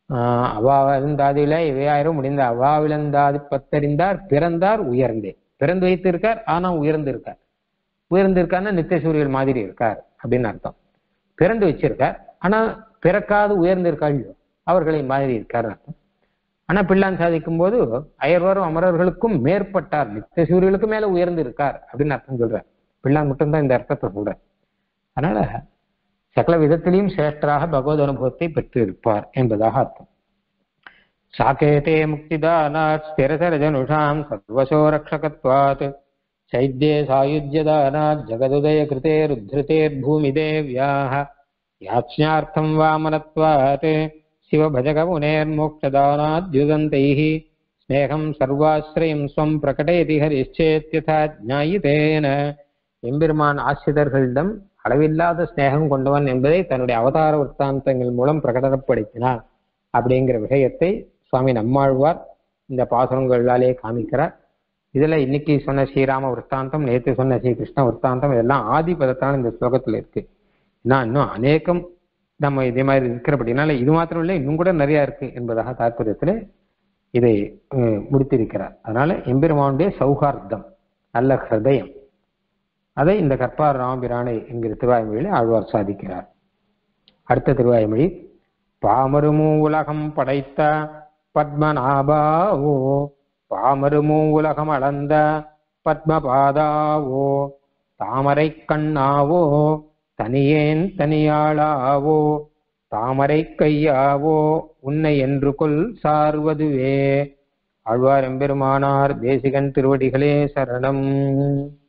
ஆஹ் அவாவிழந்தாதில இவையாயிரம் முடிந்த அவாவிழந்தாது பத்தறிந்தார் பிறந்தார் உயர்ந்தே. பிறந்து வைத்து இருக்கார், ஆனா உயர்ந்து இருக்கார். உயர்ந்து இருக்காருன்னா நித்திய சூரியன் மாதிரி இருக்கார் அப்படின்னு அர்த்தம். பிறந்து வச்சிருக்கார், ஆனா பிறக்காது உயர்ந்து இருக்காள் அவர்களை மாதிரி இருக்கார் அர்த்தம். ஆனா பிள்ளான் சாதிக்கும் போது அயர்வரும் அமரர்களுக்கும் மேற்பட்டார், நித்திய சூரியனுக்கு மேல உயர்ந்து இருக்கார் அப்படின்னு அர்த்தம் சொல்றார். பிள்ளான் மட்டும்தான் இந்த அர்த்தத்தை சொல்ற. அதனால சகல விதத்திலையும் சிரேஷ்டராக பகவத் அனுபவத்தை பெற்று இருப்பார் என்பதாக அர்த்தம். சாகேதே முக்திதானாத் ஸ்திரசரஜனுஷாம் சர்வசோ ரக்ஷகத்வாத் சைத்யே சாயுஜ்யதானாத் ஜகதுதய கிருதே ருத்ருதேர் பூமி தேவ்யாஹ யாச்ஞார்த்தம் வாமனத்வாத் சிவபஜகமுனேர்மோக்ஷதானாத் யுதந்தைஹி ஸ்நேகம் சர்வாஸ்ரயம் ஸ்வம் பிரகடயதி ஹரிச்சேத்யதா ஜ்ஞாயிதேன. எம்பெருமான் ஆசிரியர்களிடம் அளவில்லாத ஸ்நேகம் கொண்டவன் என்பதை தன்னுடைய அவதார விற்த்தாந்தங்கள் மூலம் பிரகடனப்படுத்தினார் அப்படிங்கிற விஷயத்தை சுவாமி நம்மாழ்வார் இந்த பாசுரங்களாலே காமிக்கிறார். இதுல இன்னைக்கு சொன்ன ஸ்ரீராம விற்த்தாந்தம், நேற்று சொன்ன ஸ்ரீகிருஷ்ண விற்த்தாந்தம் இதெல்லாம் ஆதி பதத்தான இந்த ஸ்லோகத்துல இருக்கு. நான் இன்னும் அநேகம் நம்ம இதே மாதிரி இருக்கிறபடினால இது மாத்திரம் இல்லை, இன்னும் கூட நிறைய இருக்கு என்பதாக தாற்பயத்துல இதை முடித்திருக்கிறார். அதனால எம்பெருமானுடைய சௌஹார்தம், நல்ல ஹிருதயம், அதை இந்த கற்பார் ராமபிரானை என்கிற திருவாய்மொழியில ஆழ்வார் சாதிக்கிறார். அடுத்த திருவாய்மொழி, பாமருமூ உலகம் படைத்த பத்மநாபாவோ பாமருமூ உலகம் அளந்த பத்மபாதாவோ தாமரை கண்ணாவோ தனியேன் தனியாளாவோ தாமரை கையாவோ உன்னை என்று கொள் சார்வதுவே. ஆழ்வார் எம்பெருமானார் தேசிகன் திருவடிகளே சரணம்.